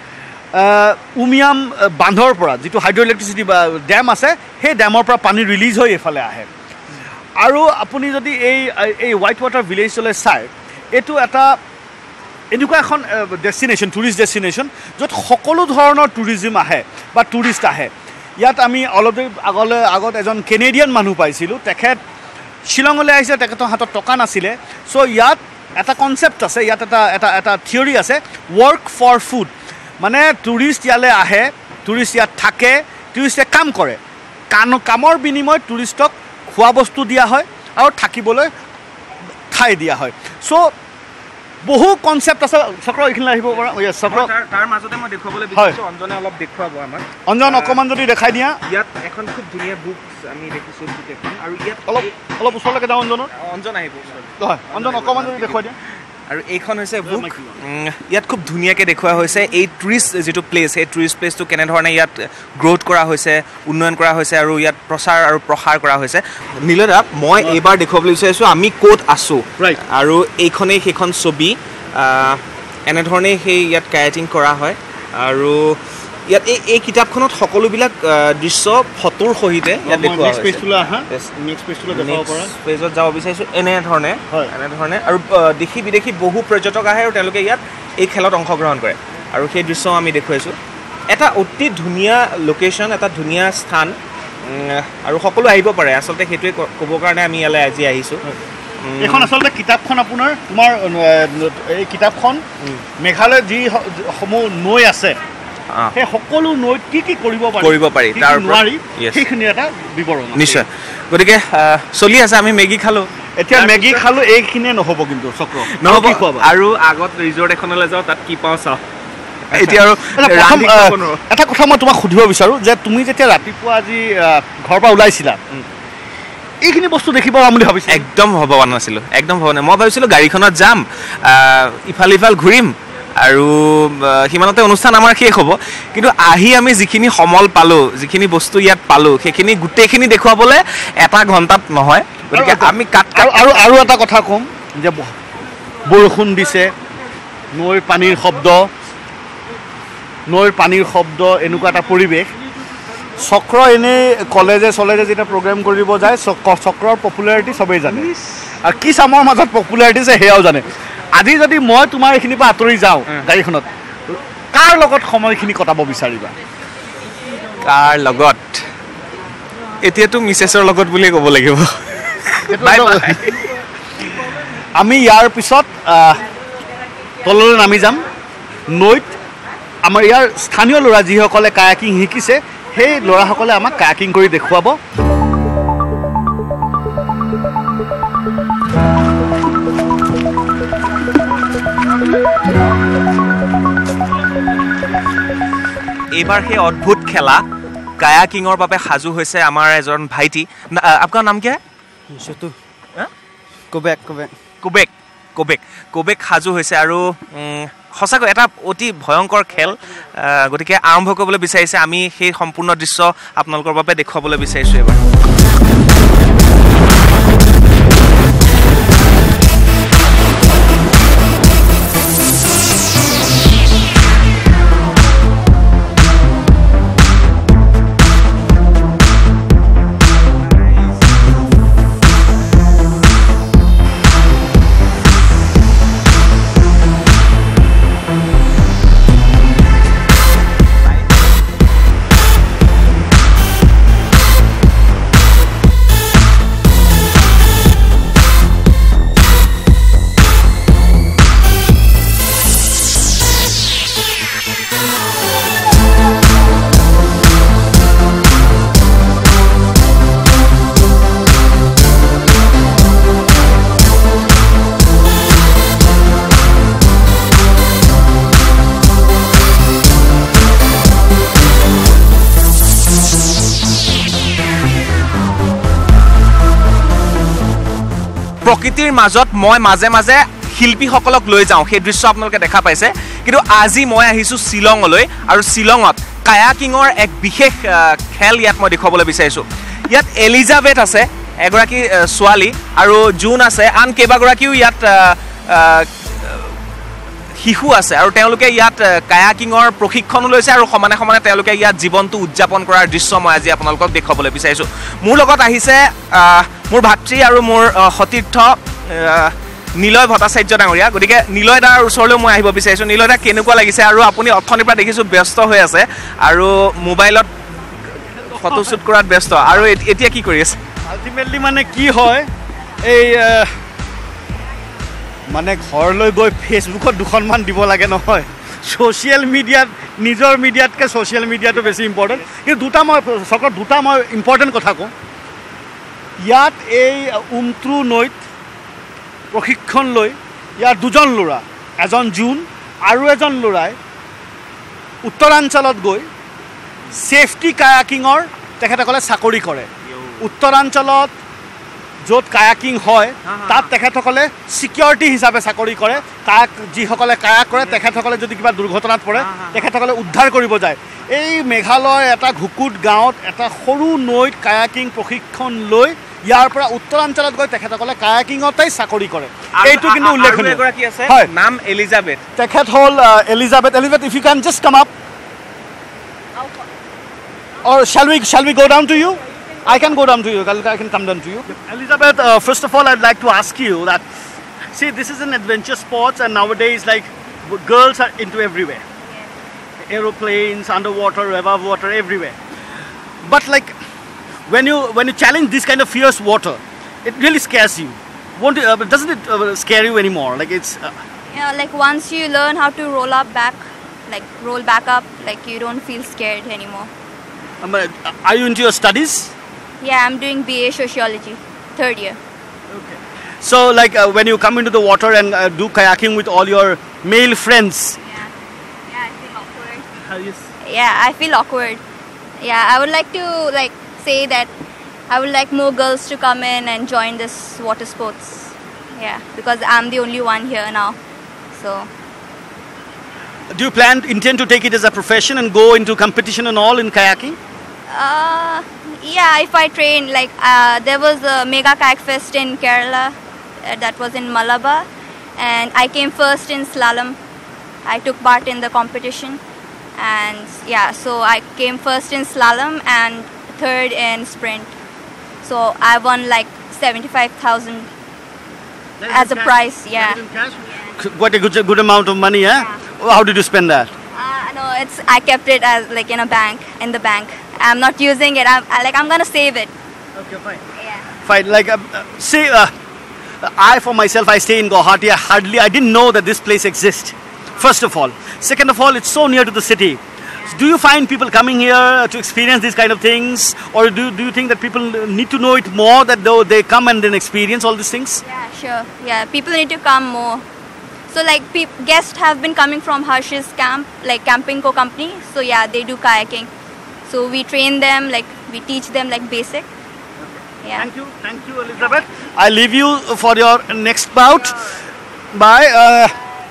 উমিয়াম বান্ধৰ পৰা যিটো হাইড্ৰ' ইলেক্ট্ৰিচিটি বা ডেম আছে সেই ডেমৰ পৰা পানী ৰিলিজ হৈ এইফালে আহে আৰু আপুনি যদি এই এই হোৱাইট ৱাটাৰ ভিলেজলৈ চায় এইটো এটা এনেকুৱা এখন ডেষ্টিনেশ্যন টুৰিষ্ট ডেষ্টিনেশ্যন য'ত সকলো ধৰণৰ টুৰিজিম আহে বা টুৰিষ্ট আহে ইয়াত আমি অলপ দেৰি আগলৈ আগত এজন কেনেডিয়ান মানুহ পাইছিলোঁ তেখেত শ্বিলঙলৈ আহিছিলে তেখেতৰ হাতত টকা নাছিলে চ' ইয়াত এটা কনচেপ্ট আছে ইয়াত এটা এটা এটা থিয়ৰী আছে ৱৰ্ক ফৰ ফুড মানে টুৰিষ্ট ইয়ালৈ আহে টুৰিষ্ট ইয়াত থাকে টুৰিষ্টে কাম কৰে কাম কামৰ বিনিময়ত টুৰিষ্টক খোৱা বস্তু দিয়া হয় আৰু থাকিবলৈ ঠাই দিয়া হয় চ' বহু কনচেপ্ট আছে চক্ৰ এইখিনিলৈ আহিব পৰা চক্ৰ তাৰ মাজতে মই দেখুৱাবলৈ বিচাৰিছোঁ অঞ্জনে অলপ দেখুৱাব আমাক অঞ্জন অকণমান যদি দেখাই দিয়া ইয়াত এখন খুব ধুনীয়া বুক আমি দেখিছোঁ বুক এখন আৰু ইয়াত অলপ অলপ ওচৰলৈকে যাওঁ অঞ্জনৰ অঞ্জন আহিব হয় অঞ্জন অকণমান যদি দেখুৱাই দিয়া আৰু এইখন হৈছে বুক ইয়াত খুব ধুনীয়াকৈ দেখুওৱা হৈছে এই টুৰিষ্ট যিটো প্লেচ সেই টুৰিষ্ট প্লেচটো কেনেধৰণে ইয়াত গ্ৰ'থ কৰা হৈছে উন্নয়ন কৰা হৈছে আৰু ইয়াত প্ৰচাৰ আৰু প্ৰসাৰ কৰা হৈছে নীলদা মই এইবাৰ দেখুৱাবলৈ বিচাৰিছোঁ আমি ক'ত আছোঁ আৰু এইখনেই সেইখন ছবি এনেধৰণেই সেই ইয়াত কায়াকিং কৰা হয় আৰু ইয়াত এই এই কিতাপখনত সকলোবিলাক দৃশ্য ফটোৰ সহিতে ইয়াত দেখুওৱা হৈছে পেজত যাব বিচাৰিছোঁ এনেধৰণে এনেধৰণে আৰু দেশী বিদেশী বহু পৰ্যটক আহে আৰু তেওঁলোকে ইয়াত এই খেলত অংশগ্ৰহণ কৰে আৰু সেই দৃশ্য আমি দেখুৱাইছোঁ এটা অতি ধুনীয়া লোকেশ্যন এটা ধুনীয়া স্থান আৰু সকলো আহিব পাৰে আচলতে সেইটোৱে ক'বৰ কাৰণে আমি ইয়ালৈ আজি আহিছোঁ এইখন আচলতে কিতাপখন আপোনাৰ তোমাৰ এই কিতাপখন মেঘালয়ত যি সমূহ নৈ আছে সেই সকলো নৈত কি কি কৰিব পাৰি কৰিব পাৰি তাৰ নোৱাৰি সেইখিনি এটা বিৱৰণ নিশ্চয় গতিকে চলি আছে আমি মেগী খালোঁ এতিয়া মেগী খালোঁ এইখিনিয়ে নহ'ব কিন্তু চক্ৰ নহ'ব আৰু আগত ৰিজৰ্ট এখনলৈ যাওঁ তাত কি পাওঁ চাওঁ এতিয়া আৰু এটা কথা মই তোমাক সুধিব বিচাৰোঁ যে তুমি যেতিয়া ৰাতিপুৱা আজি ঘৰৰ পৰা ওলাইছিলা এইখিনি বস্তু দেখিব পাম বুলি ভাবিছোঁ একদম ভবা নাছিলোঁ একদম ভবা নাই মই ভাবিছিলোঁ গাড়ীখনত যাম ইফাল ইফাল ঘূৰিম আৰু সিমানতে অনুষ্ঠান আমাৰ শেষ হ'ব কিন্তু আহি আমি যিখিনি সমল পালোঁ যিখিনি বস্তু ইয়াত পালোঁ সেইখিনি গোটেইখিনি দেখুৱাবলৈ এটা ঘণ্টাত নহয় গতিকে আমি কাট আৰু আৰু এটা কথা ক'ম যে বৰষুণ দিছে নৈৰ পানীৰ শব্দ নৈৰ পানীৰ শব্দ এনেকুৱা এটা পৰিৱেশ চক্ৰ এনেই কলেজে চলেজে যেতিয়া প্ৰগ্ৰেম কৰিব যায় চক্ৰৰ পপুলাৰিটি চবেই জানে আৰু কি চামৰ মাজত পপুলাৰিটি আছে সেয়াও জানে আজি যদি মই তোমাৰ এইখিনিৰ পৰা আঁতৰি যাওঁ গাড়ীখনত কাৰ লগত সময়খিনি কটাব বিচাৰিবা কাৰ লগত এতিয়াতো মিছেছৰ লগত বুলিয়ে ক'ব লাগিব আমি ইয়াৰ পিছত তললৈ নামি যাম নৈত আমাৰ ইয়াৰ স্থানীয় ল'ৰা যিসকলে কায়াকিং শিকিছে সেই ল'ৰাসকলে আমাক কায়াকিং কৰি দেখুৱাব এইবাৰ সেই অদ্ভুত খেলা কায়াকিঙৰ বাবে সাজু হৈছে আমাৰ এজন ভাইটি আপোনাৰ নাম কি হয় সেতু কোবেক কোবেক কোবেক কোবেক কোবেক সাজু হৈছে আৰু সঁচাকৈ এটা অতি ভয়ংকৰ খেল গতিকে আৰম্ভ কৰিবলৈ বিচাৰিছে আমি সেই সম্পূৰ্ণ দৃশ্য আপোনালোকৰ বাবে দেখুৱাবলৈ বিচাৰিছোঁ এবাৰ প্ৰকৃতিৰ মাজত মই মাজে মাজে শিল্পীসকলক লৈ যাওঁ সেই দৃশ্য আপোনালোকে দেখা পাইছে কিন্তু আজি মই আহিছোঁ শ্বিলঙলৈ আৰু শ্বিলঙত কায়াকিঙৰ এক বিশেষ খেল ইয়াত মই দেখুৱাবলৈ বিচাৰিছোঁ ইয়াত এলিজাবেথ আছে এগৰাকী ছোৱালী আৰু জুন আছে আন কেইবাগৰাকীও ইয়াত শিশু আছে আৰু তেওঁলোকে ইয়াত কায়াকিঙৰ প্ৰশিক্ষণ লৈছে আৰু সমানে সমানে তেওঁলোকে ইয়াত জীৱনটো উদযাপন কৰাৰ দৃশ্য মই আজি আপোনালোকক দেখুৱাবলৈ বিচাৰিছোঁ মোৰ লগত আহিছে মোৰ ভাতৃ আৰু মোৰ সতীৰ্থ নিলয় ভট্টাচাৰ্য ডাঙৰীয়া গতিকে নিলয় দাৰ ওচৰলৈ মই আহিব বিচাৰিছোঁ নিলয় দা কেনেকুৱা লাগিছে আৰু আপুনি অথনিৰ পৰা দেখিছোঁ ব্যস্ত হৈ আছে আৰু মোবাইলত ফটো শ্বুট কৰাত ব্যস্ত আৰু এতিয়া কি কৰি আছে আল্টিমেটলি মানে কি হয় এই মানে ঘৰলৈ গৈ ফেচবুকত দুখনমান দিব লাগে নহয় ছ'চিয়েল মিডিয়াত নিজৰ মিডিয়াতকৈ ছ'চিয়েল মিডিয়াটো বেছি ইম্পৰ্টেণ্ট কিন্তু দুটা মই চকত দুটা মই ইম্পৰ্টেণ্ট কথা কওঁ ইয়াত এই উমট্ৰু নৈত প্ৰশিক্ষণ লৈ ইয়াৰ দুজন ল'ৰা এজন জুন আৰু এজন ল'ৰাই উত্তৰাঞ্চলত গৈ ছেফটি কায়াকিঙৰ তেখেতসকলে চাকৰি কৰে উত্তৰাঞ্চলত য'ত কায়াকিং হয় তাত তেখেতসকলে ছিকিউৰিটি হিচাপে চাকৰি কৰে কায়াক যিসকলে কায়াক কৰে তেখেতসকলে যদি কিবা দুৰ্ঘটনাত পৰে তেখেতসকলে উদ্ধাৰ কৰিব যায় এই মেঘালয়ৰ এটা ঘুকুট গাঁৱত এটা সৰু নৈত কায়াকিং প্ৰশিক্ষণ লৈ ইয়াৰ পৰা উত্তৰাঞ্চলত গৈ তেখেতসকলে কায়াকিঙতেই চাকৰি কৰে এইটো কিন্তু উল্লেখনীয় হয় নাম এলিজাবেথ তেখেত হ'ল Elizabeth Elizabeth if you can just come up or shall we shall we go down to you I can go down to you I can come down to you Elizabeth uh, first of all I'd like to ask you that see this is an adventure sports and nowadays like girls are into everywhere yes. Aeroplanes underwater above water everywhere but like when you when you challenge this kind of fierce water it really scares you won't it, uh, doesn't it uh, scare you anymore like it's uh, yeah like once you learn how to roll up back like roll back up like you don't feel scared anymore um, uh, are you into your studies yeah I'm doing B A sociology third year okay so like uh, when you come into the water and uh, do kayaking with all your male friends yeah yeah I feel awkward uh, yes. yeah I feel awkward yeah I would like to like say that I would like more girls to come in and join this water sports yeah because I'm the only one here now so do you plan intend to take it as a profession and go into competition and all in kayaking uh yeah if I train like uh, there was a mega kayak fest in Kerala uh, that was in Malabar and I came first in slalom I took part in the competition and yeah so I came first in slalom and third in sprint so I won like seventy-five thousand as a prize yeah. yeah quite a good, good amount of money eh? yeah. How did you spend that uh, no it's I kept it as like in a bank in the bank I'm not using it I'm I, like I'm gonna save it okay fine yeah fine like uh, uh, say uh, I for myself I stay in Guwahati I hardly I didn't know that this place exists first of all second of all it's so near to the city so do you find people coming here to experience these kind of things or do, do you think that people need to know it more that though they come and then experience all these things yeah sure yeah people need to come more So like pe- guests have been coming from Harsh's camp, like camping co company. So yeah, they do kayaking. So we train them, like we teach them like basic. Yeah. Thank you, thank you, Elizabeth. I leave you for your next bout. Bye. Uh,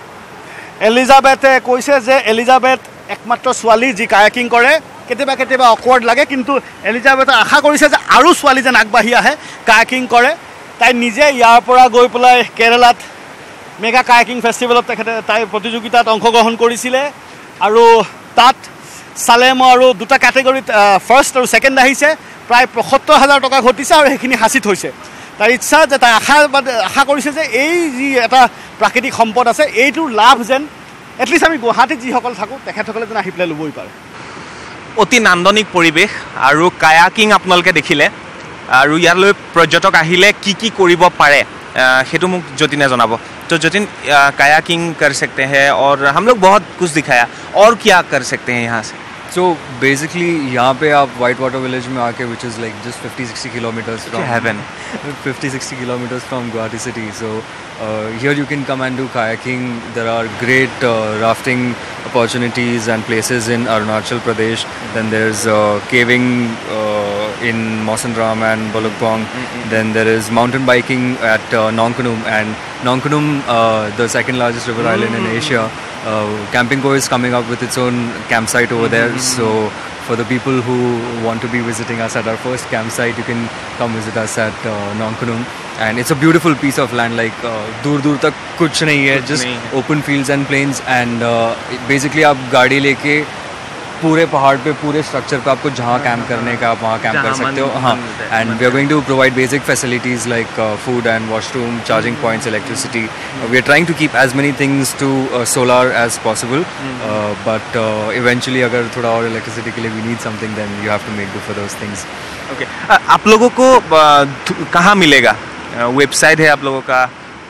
Elizabeth কৈছে যে Elizabeth একমাত্ৰ ছোৱালী যি kayaking কৰে কেতিয়াবা কেতিয়াবা awkward লাগে কিন্তু এলিজাবেথে আশা কৰিছে যে আৰু ছোৱালী যেন আগবাঢ়ি আহে কায়াকিং কৰে তাই নিজে ইয়াৰ পৰা গৈ পেলাই কেৰালাত মেগা কায়াকিং ফেষ্টিভেলত তেখেতে তাই প্ৰতিযোগিতাত অংশগ্ৰহণ কৰিছিলে আৰু তাত সালেম আৰু দুটা কেটেগৰীত ফাৰ্ষ্ট আৰু ছেকেণ্ড আহিছে প্ৰায় পঁয়সত্তৰ হাজাৰ টকা ঘটিছে আৰু সেইখিনি হাসিত হৈছে তাই ইচ্ছা যে তাই আশা আশা কৰিছে যে এই যি এটা প্ৰাকৃতিক সম্পদ আছে এইটোৰ লাভ যেন এটলিষ্ট আমি গুৱাহাটীত যিসকল থাকোঁ তেখেতসকলে যেন আহি পেলাই ল'বই পাৰে অতি নান্দনিক পৰিৱেশ আৰু কায়াকিং আপোনালোকে দেখিলে আৰু ইয়ালৈ পৰ্যটক আহিলে কি কি কৰিব পাৰে সেইটো মোক যতীনে জনাব तो जतिन कायाकिंग कर सकते हैं और हम लोग बहुत कुछ दिखाया और क्या कर सकते हैं यहाँ से So basically यहाँ पे आप White Water Village में आके which is like just fifty sixty kilometers from heaven fifty sixty kilometers from Guwahati city so uh, here you can come and do kayaking there are great uh, rafting opportunities and places in Arunachal Pradesh then there's uh, caving uh, in Mawsynram and Bolugbong mm-hmm. then there is mountain biking at uh, Nongkonum and Nongkonum uh, the second largest river mm-hmm. island in Asia uh, Camping Co is coming up with its own campsite over mm-hmm. there so for the people who want to be visiting us at our first campsite you can come visit us at uh, Nongkonum and it's a beautiful piece of land like dur dur tak kuch nahi hai just open fields and plains and uh, basically aap gaadi leke पूरे पहाड़ पे पूरे structure पे आपको जहाँ camp करने का आप वहाँ कैंप कर सकते हो हाँ and we are going to provide basic facilities like food and washroom charging points electricity we are trying to keep as many things to solar as possible but eventually अगर थोड़ा और इलेक्ट्रिसिटी के लिए we need something then you have to make do for those things okay आप लोगों को कहाँ मिलेगा वेबसाइट है आप लोगों का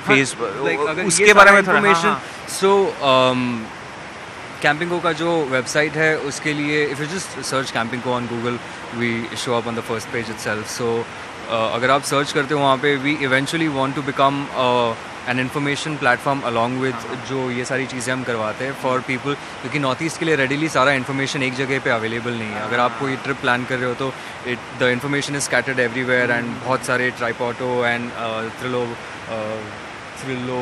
फेसबुक उसके बारे में थोड़ा सो कैंपिंग को का जो वेबसाइट है उसके लिए if you just search camping co on Google we show up on the first page itself so अगर आप सर्च करते हो वहाँ पे we eventually want to become an information platform along with जो ये सारी चीज़ें हम करवाते हैं फॉर पीपल क्योंकि नॉर्थ ईस्ट के लिए रेडीली सारा इन्फॉर्मेशन एक जगह पे अवेलेबल नहीं है अगर आप कोई ट्रिप प्लान कर रहे हो तो it the information is scattered everywhere and बहुत सारे Tripoto and thrillo thrillo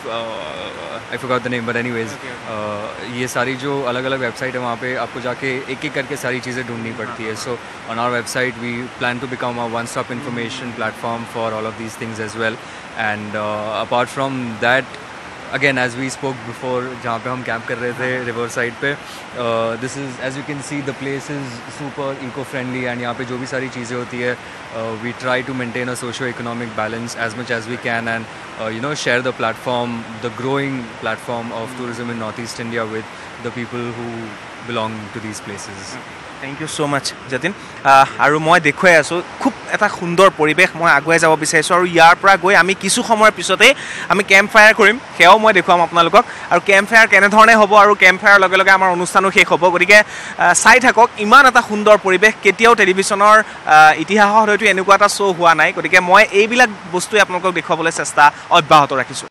I forgot the name but anyways ये सारी जो अलग अलग वेबसाइट है वहाँ पे आपको जाके एक एक करके सारी चीज़ें ढूंढनी पड़ती है so on our website we plan to become a one stop information platform for all of these things as well and apart from that again as we spoke before जहाँ पे हम कैंप कर रहे थे रिवर साइड पे this is as you can see the place is super eco friendly and यहाँ पे जो भी सारी चीज़ें होती है we try to maintain a socio economic balance as much as we can and you know share the platform the growing platform of tourism in north east India with the people who belong to these places thank you so much Jatin और मैं देखुवाई आसो खूब এটা সুন্দৰ পৰিৱেশ মই আগুৱাই যাব বিচাৰিছোঁ আৰু ইয়াৰ পৰা গৈ আমি কিছু সময়ৰ পিছতে আমি কেম্প ফায়াৰ কৰিম সেয়াও মই দেখুৱাম আপোনালোকক আৰু কেম্প ফায়াৰ কেনেধৰণে হ'ব আৰু কেম্প ফায়াৰ লগে লগে আমাৰ অনুষ্ঠানো শেষ হ'ব গতিকে চাই থাকক ইমান এটা সুন্দৰ পৰিৱেশ কেতিয়াও টেলিভিছনৰ ইতিহাসত হয়তো এনেকুৱা এটা শ্ব' হোৱা নাই গতিকে মই এইবিলাক বস্তুৱে আপোনালোকক দেখুৱাবলৈ চেষ্টা অব্যাহত ৰাখিছোঁ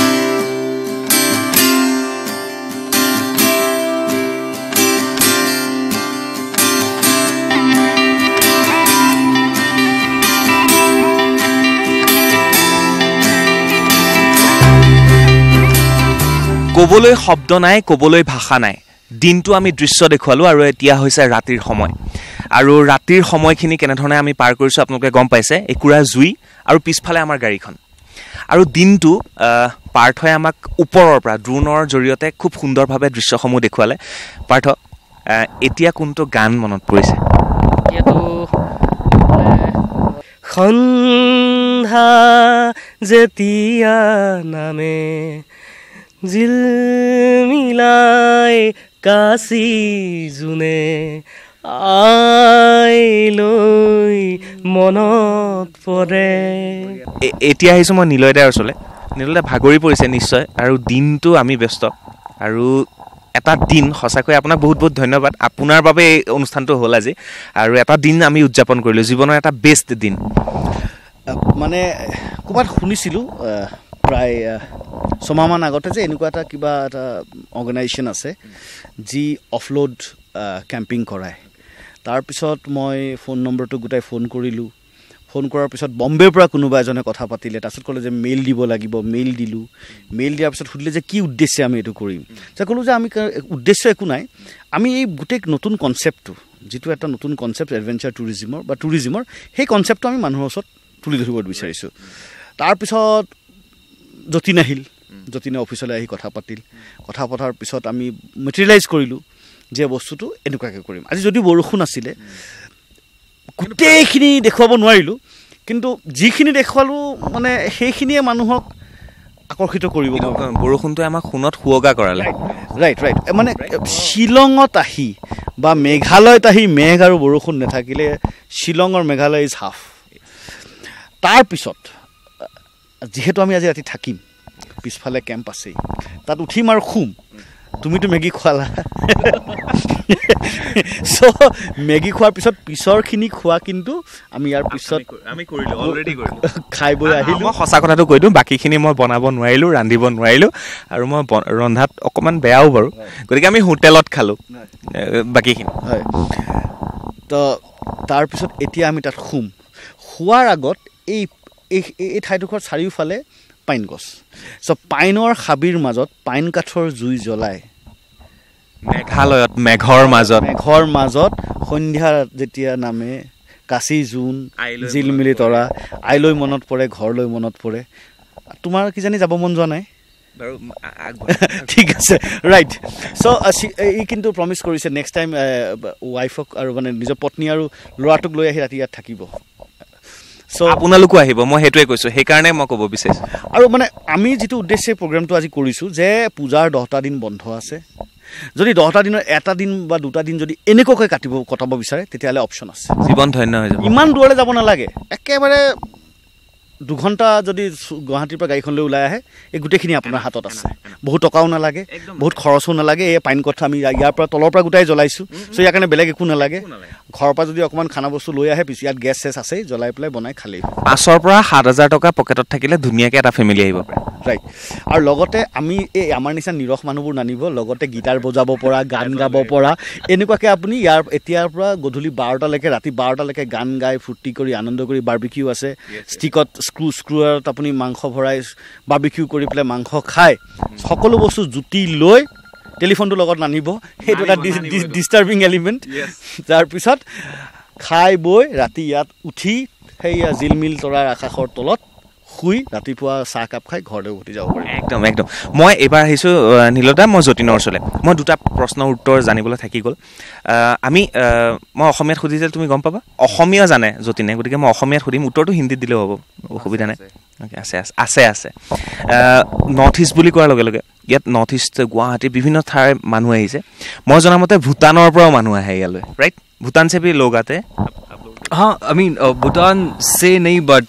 ক'বলৈ শব্দ নাই ক'বলৈ ভাষা নাই দিনটো আমি দৃশ্য দেখুৱালোঁ আৰু এতিয়া হৈছে ৰাতিৰ সময় আৰু ৰাতিৰ সময়খিনি কেনেধৰণে আমি পাৰ কৰিছোঁ আপোনালোকে গম পাইছে একুৰা জুই আৰু পিছফালে আমাৰ গাড়ীখন আৰু দিনটো পাৰ্থই আমাক ওপৰৰ পৰা ড্ৰোনৰ জৰিয়তে খুব সুন্দৰভাৱে দৃশ্যসমূহ দেখুৱালে পাৰ্থ এতিয়া কোনটো গান মনত পৰিছে এতিয়াতো সন্ধ্যা যেতিয়া নামে জিলমিলাই কাশি জুনে আইলৈ মনত পৰে এতিয়া আহিছোঁ মই নীলয়দাৰ ওচৰলৈ নীলয়দা ভাগৰি পৰিছে নিশ্চয় আৰু দিনটো আমি ব্যস্ত আৰু এটা দিন সঁচাকৈ আপোনাক বহুত বহুত ধন্যবাদ আপোনাৰ বাবে এই অনুষ্ঠানটো হ'ল আজি আৰু এটা দিন আমি উদযাপন কৰিলোঁ জীৱনৰ এটা বেষ্ট দিন মানে ক'ৰবাত শুনিছিলোঁ প্ৰায় ছমাহমান আগতে যে এনেকুৱা এটা কিবা এটা অৰ্গেনাইজেশ্যন আছে যি অফলোড কেম্পিং কৰায় তাৰপিছত মই ফোন নম্বৰটো গোটাই ফোন কৰিলোঁ ফোন কৰাৰ পিছত বম্বেৰ পৰা কোনোবা এজনে কথা পাতিলে তাৰপিছত ক'লে যে মেইল দিব লাগিব মেইল দিলোঁ মেইল দিয়াৰ পিছত সুধিলে যে কি উদ্দেশ্যে আমি এইটো কৰিম যে ক'লোঁ যে আমি উদ্দেশ্য একো নাই আমি এই গোটেই নতুন কনচেপ্টটো যিটো এটা নতুন কনচেপ্ট এডভেঞ্চাৰ টুৰিজিমৰ বা টুৰিজিমৰ সেই কনচেপ্টটো আমি মানুহৰ ওচৰত তুলি ধৰিব বিচাৰিছোঁ তাৰপিছত যতীন আহিল যতীনে অফিচলৈ আহি কথা পাতিল কথা পতাৰ পিছত আমি মেটেৰিয়েলাইজ কৰিলোঁ যে বস্তুটো এনেকুৱাকৈ কৰিম আজি যদি বৰষুণ আছিলে গোটেইখিনি দেখুৱাব নোৱাৰিলোঁ কিন্তু যিখিনি দেখুৱালোঁ মানে সেইখিনিয়ে মানুহক আকৰ্ষিত কৰিব বৰষুণটোৱে আমাক সোণত সুৱগা কৰালে ৰাইট ৰাইট মানে শ্বিলঙত আহি বা মেঘালয়ত আহি মেঘ আৰু বৰষুণ নাথাকিলে শ্বিলঙৰ মেঘালয় ইজ হাফ তাৰপিছত যিহেতু আমি আজি ৰাতি থাকিম পিছফালে কেম্প আছেই তাত উঠিম আৰু শুম তুমিতো মেগী খোৱালা চ' মেগী খোৱাৰ পিছত পিছৰখিনি খোৱা কিন্তু আমি ইয়াৰ পিছত আমি কৰিলোঁ অলৰেডি কৰিলোঁ খাই বৈ আহিলোঁ মই সঁচা কথাটো কৈ দিওঁ বাকীখিনি মই বনাব নোৱাৰিলোঁ ৰান্ধিব নোৱাৰিলোঁ আৰু মই ৰন্ধাত অকণমান বেয়াও বাৰু গতিকে আমি হোটেলত খালোঁ বাকীখিনি হয় তো তাৰপিছত এতিয়া আমি তাত শুম শোৱাৰ আগত এই এই ঠাইডোখৰ চাৰিওফালে পাইন গছ চ' পাইনৰ হাবিৰ মাজত পাইন কাঠৰ জুই জ্বলাই মেঘালয়ত মেঘৰ মাজত মেঘৰ মাজত সন্ধ্যা যেতিয়া নামে কাচি জোন জিলমিলি তৰা আইলৈ মনত পৰে ঘৰলৈ মনত পৰে তোমাৰ কিজানি যাব মন যোৱা নাই ঠিক আছে ৰাইট চ' ই কিন্তু প্ৰমিছ কৰিছে নেক্সট টাইম ৱাইফক আৰু মানে নিজৰ পত্নী আৰু ল'ৰাটোক লৈ আহি ৰাতি ইয়াত থাকিব চ' আপোনালোকো আহিব মই সেইটোৱে কৈছোঁ সেইকাৰণে মই ক'ব বিচাৰিছোঁ আৰু মানে আমি যিটো উদ্দেশ্যে প্ৰগ্ৰেমটো আজি কৰিছোঁ যে পূজাৰ দহটা দিন বন্ধ আছে যদি দহটা দিনৰ এটা দিন বা দুটা দিন যদি এনেকুৱাকৈ কাটিব কটাব বিচাৰে তেতিয়াহ'লে অপশ্যন আছে জীৱন ধন্য হৈ যাব ইমান দূৰলৈ যাব নালাগে একেবাৰে দুঘণ্টা যদি গুৱাহাটীৰ পৰা গাড়ীখন লৈ ওলাই আহে এই গোটেইখিনি আপোনাৰ হাতত আছে বহুত টকাও নালাগে বহুত খৰচো নালাগে এই পাইন কথা আমি ইয়াৰ পৰা তলৰ পৰা গোটাই জ্বলাইছোঁ চ' ইয়াৰ কাৰণে বেলেগ একো নালাগে ঘৰৰ পৰা যদি অকণমান খানা বস্তু লৈ আহে পিছত ইয়াত গেছ চেছ আছেই জ্বলাই পেলাই বনাই খালেই পাঁচৰ পৰা সাত হাজাৰ টকা পকেটত থাকিলে ধুনীয়াকৈ এটা ফেমিলি আহিব পাৰে ৰাইট আৰু লগতে আমি এই আমাৰ নিচিনা নিৰস মানুহবোৰ নানিব লগতে গীটাৰ বজাব পৰা গান গাব পৰা এনেকুৱাকৈ আপুনি ইয়াৰ এতিয়াৰ পৰা গধূলি বাৰটালৈকে ৰাতি বাৰটালৈকে গান গাই ফূৰ্তি কৰি আনন্দ কৰি বাৰ্বিকিউ আছে ষ্টিকত স্ক্ৰু স্ক্ৰুৱাৰত আপুনি মাংস ভৰাই বাৰ্বিকিউ কৰি পেলাই মাংস খাই সকলো বস্তু জুতি লৈ টেলিফোনটো লগত নানিব সেইটো এটা ডিষ্টাৰ্বিং এলিমেণ্ট তাৰপিছত খাই বৈ ৰাতি ইয়াত উঠি সেইয়া জিলমিল তৰাৰ আকাশৰ তলত শুই ৰাতিপুৱা চাহ কাপ খাই ঘৰলৈ উভতি যাব পাৰিম একদম একদম মই এইবাৰ আহিছোঁ নীলদা মই যতীনৰ ওচৰলৈ মই দুটা প্ৰশ্নৰ উত্তৰ জানিবলৈ থাকি গ'ল আমি মই অসমীয়াত সুধিছিল তুমি গম পাবা অসমীয়া জানে যতীনে গতিকে মই অসমীয়াত সুধিম উত্তৰটো হিন্দীত দিলেও হ'ব অসুবিধা নাই অ'কে আছে আছে আছে নৰ্থ ইষ্ট বুলি কোৱাৰ লগে লগে ইয়াত নৰ্থ ইষ্ট গুৱাহাটী বিভিন্ন ঠাইৰ মানুহ আহিছে মই জনামতে ভূটানৰ পৰাও মানুহ আহে ইয়ালৈ ৰাইট ভূটান से भी लोग आते हैं हाँ आई मीन भूटान से नहीं but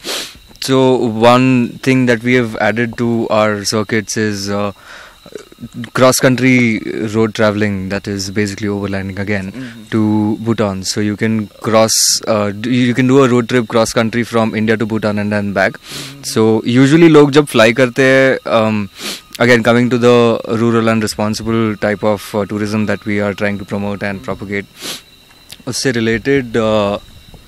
so one thing that we have added to our circuits is uh, cross country road traveling, that is basically overlanding again mm-hmm. to Bhutan. So you can cross uh, you can do a road trip cross country from India to Bhutan and then back. Mm-hmm. So usually log jab fly karte um again coming to the rural and responsible type of uh, tourism that we are trying to promote and propagate, usse related uh,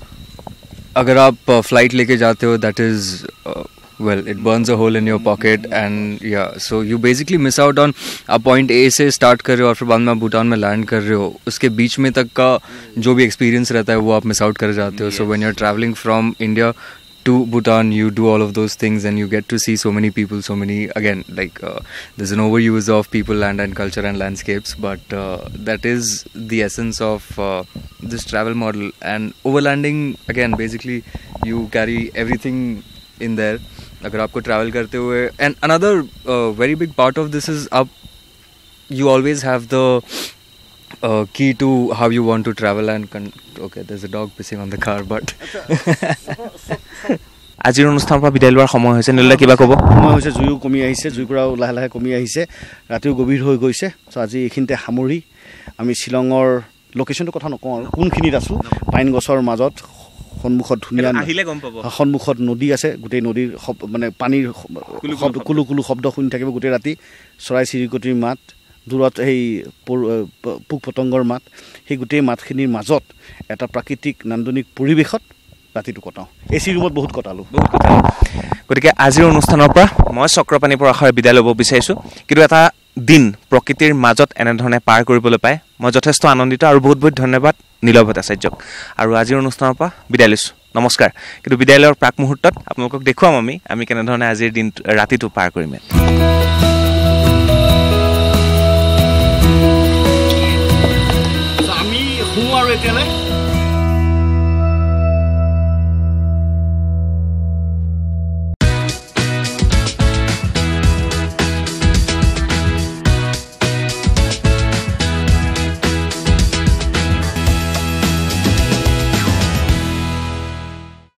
अगर आप flight लेके जाते हो that is well it burns a hole in your pocket and या so you basically miss out on आप point A से start कर रहे हो और फिर बाद में आप भूटान में लैंड कर रहे हो उसके बीच में तक का जो भी एक्सपीरियंस रहता है वो आप मिस आउट कर जाते हो so when you are travelling from India to Bhutan you do all of those things and you get to see so many people, so many again like uh, there's an overuse of people, land and culture and landscapes, but uh, that is the essence of uh, this travel model. And overlanding again basically you carry everything in there agar aapko travel karte hue. And another uh, very big part of this is up you always have the uh, key to how you want to travel and con- okay there's a dog pissing on the car but আজিৰ অনুষ্ঠানৰ পৰা বিদায় লোৱাৰ সময় হৈছে নীলদা কিবা ক'ব সময় হৈছে জুইও কমি আহিছে জুইকুৰাও লাহে লাহে কমি আহিছে ৰাতিও গভীৰ হৈ গৈছে চ' আজি এইখিনিতে সামৰি আমি শ্বিলঙৰ লোকেশ্যনটোৰ কথা নকওঁ আৰু কোনখিনিত আছোঁ পাইন গছৰ মাজত সন্মুখত ধুনীয়া আহিলে গম পাব সন্মুখত নদী আছে গোটেই নদীৰ মানে পানীৰ শব্দ কুলু কুলু শব্দ শুনি থাকিব গোটেই ৰাতি চৰাই চিৰিকটিৰ মাত দূৰত সেই পোক পতংগৰ মাত সেই গোটেই মাতখিনিৰ মাজত এটা প্ৰাকৃতিক নান্দনিক পৰিৱেশত ৰাতিটো কটাওঁ এ চি ৰুমত বহুত কটালোঁ বহুত কথা গতিকে আজিৰ অনুষ্ঠানৰ পৰা মই চক্ৰপাণী পৰাশৰে বিদায় ল'ব বিচাৰিছোঁ কিন্তু এটা দিন প্ৰকৃতিৰ মাজত এনেধৰণে পাৰ কৰিবলৈ পাই মই যথেষ্ট আনন্দিত আৰু বহুত বহুত ধন্যবাদ নীলয় ভট্টাচাৰ্যক আৰু আজিৰ অনুষ্ঠানৰ পৰা বিদায় লৈছোঁ নমস্কাৰ কিন্তু বিদায় লোৱাৰ প্ৰাক মুহূৰ্তত আপোনালোকক দেখুৱাম আমি আমি কেনেধৰণে আজিৰ দিন ৰাতিটো পাৰ কৰিম আমি শুওঁ আৰু এতিয়ালৈ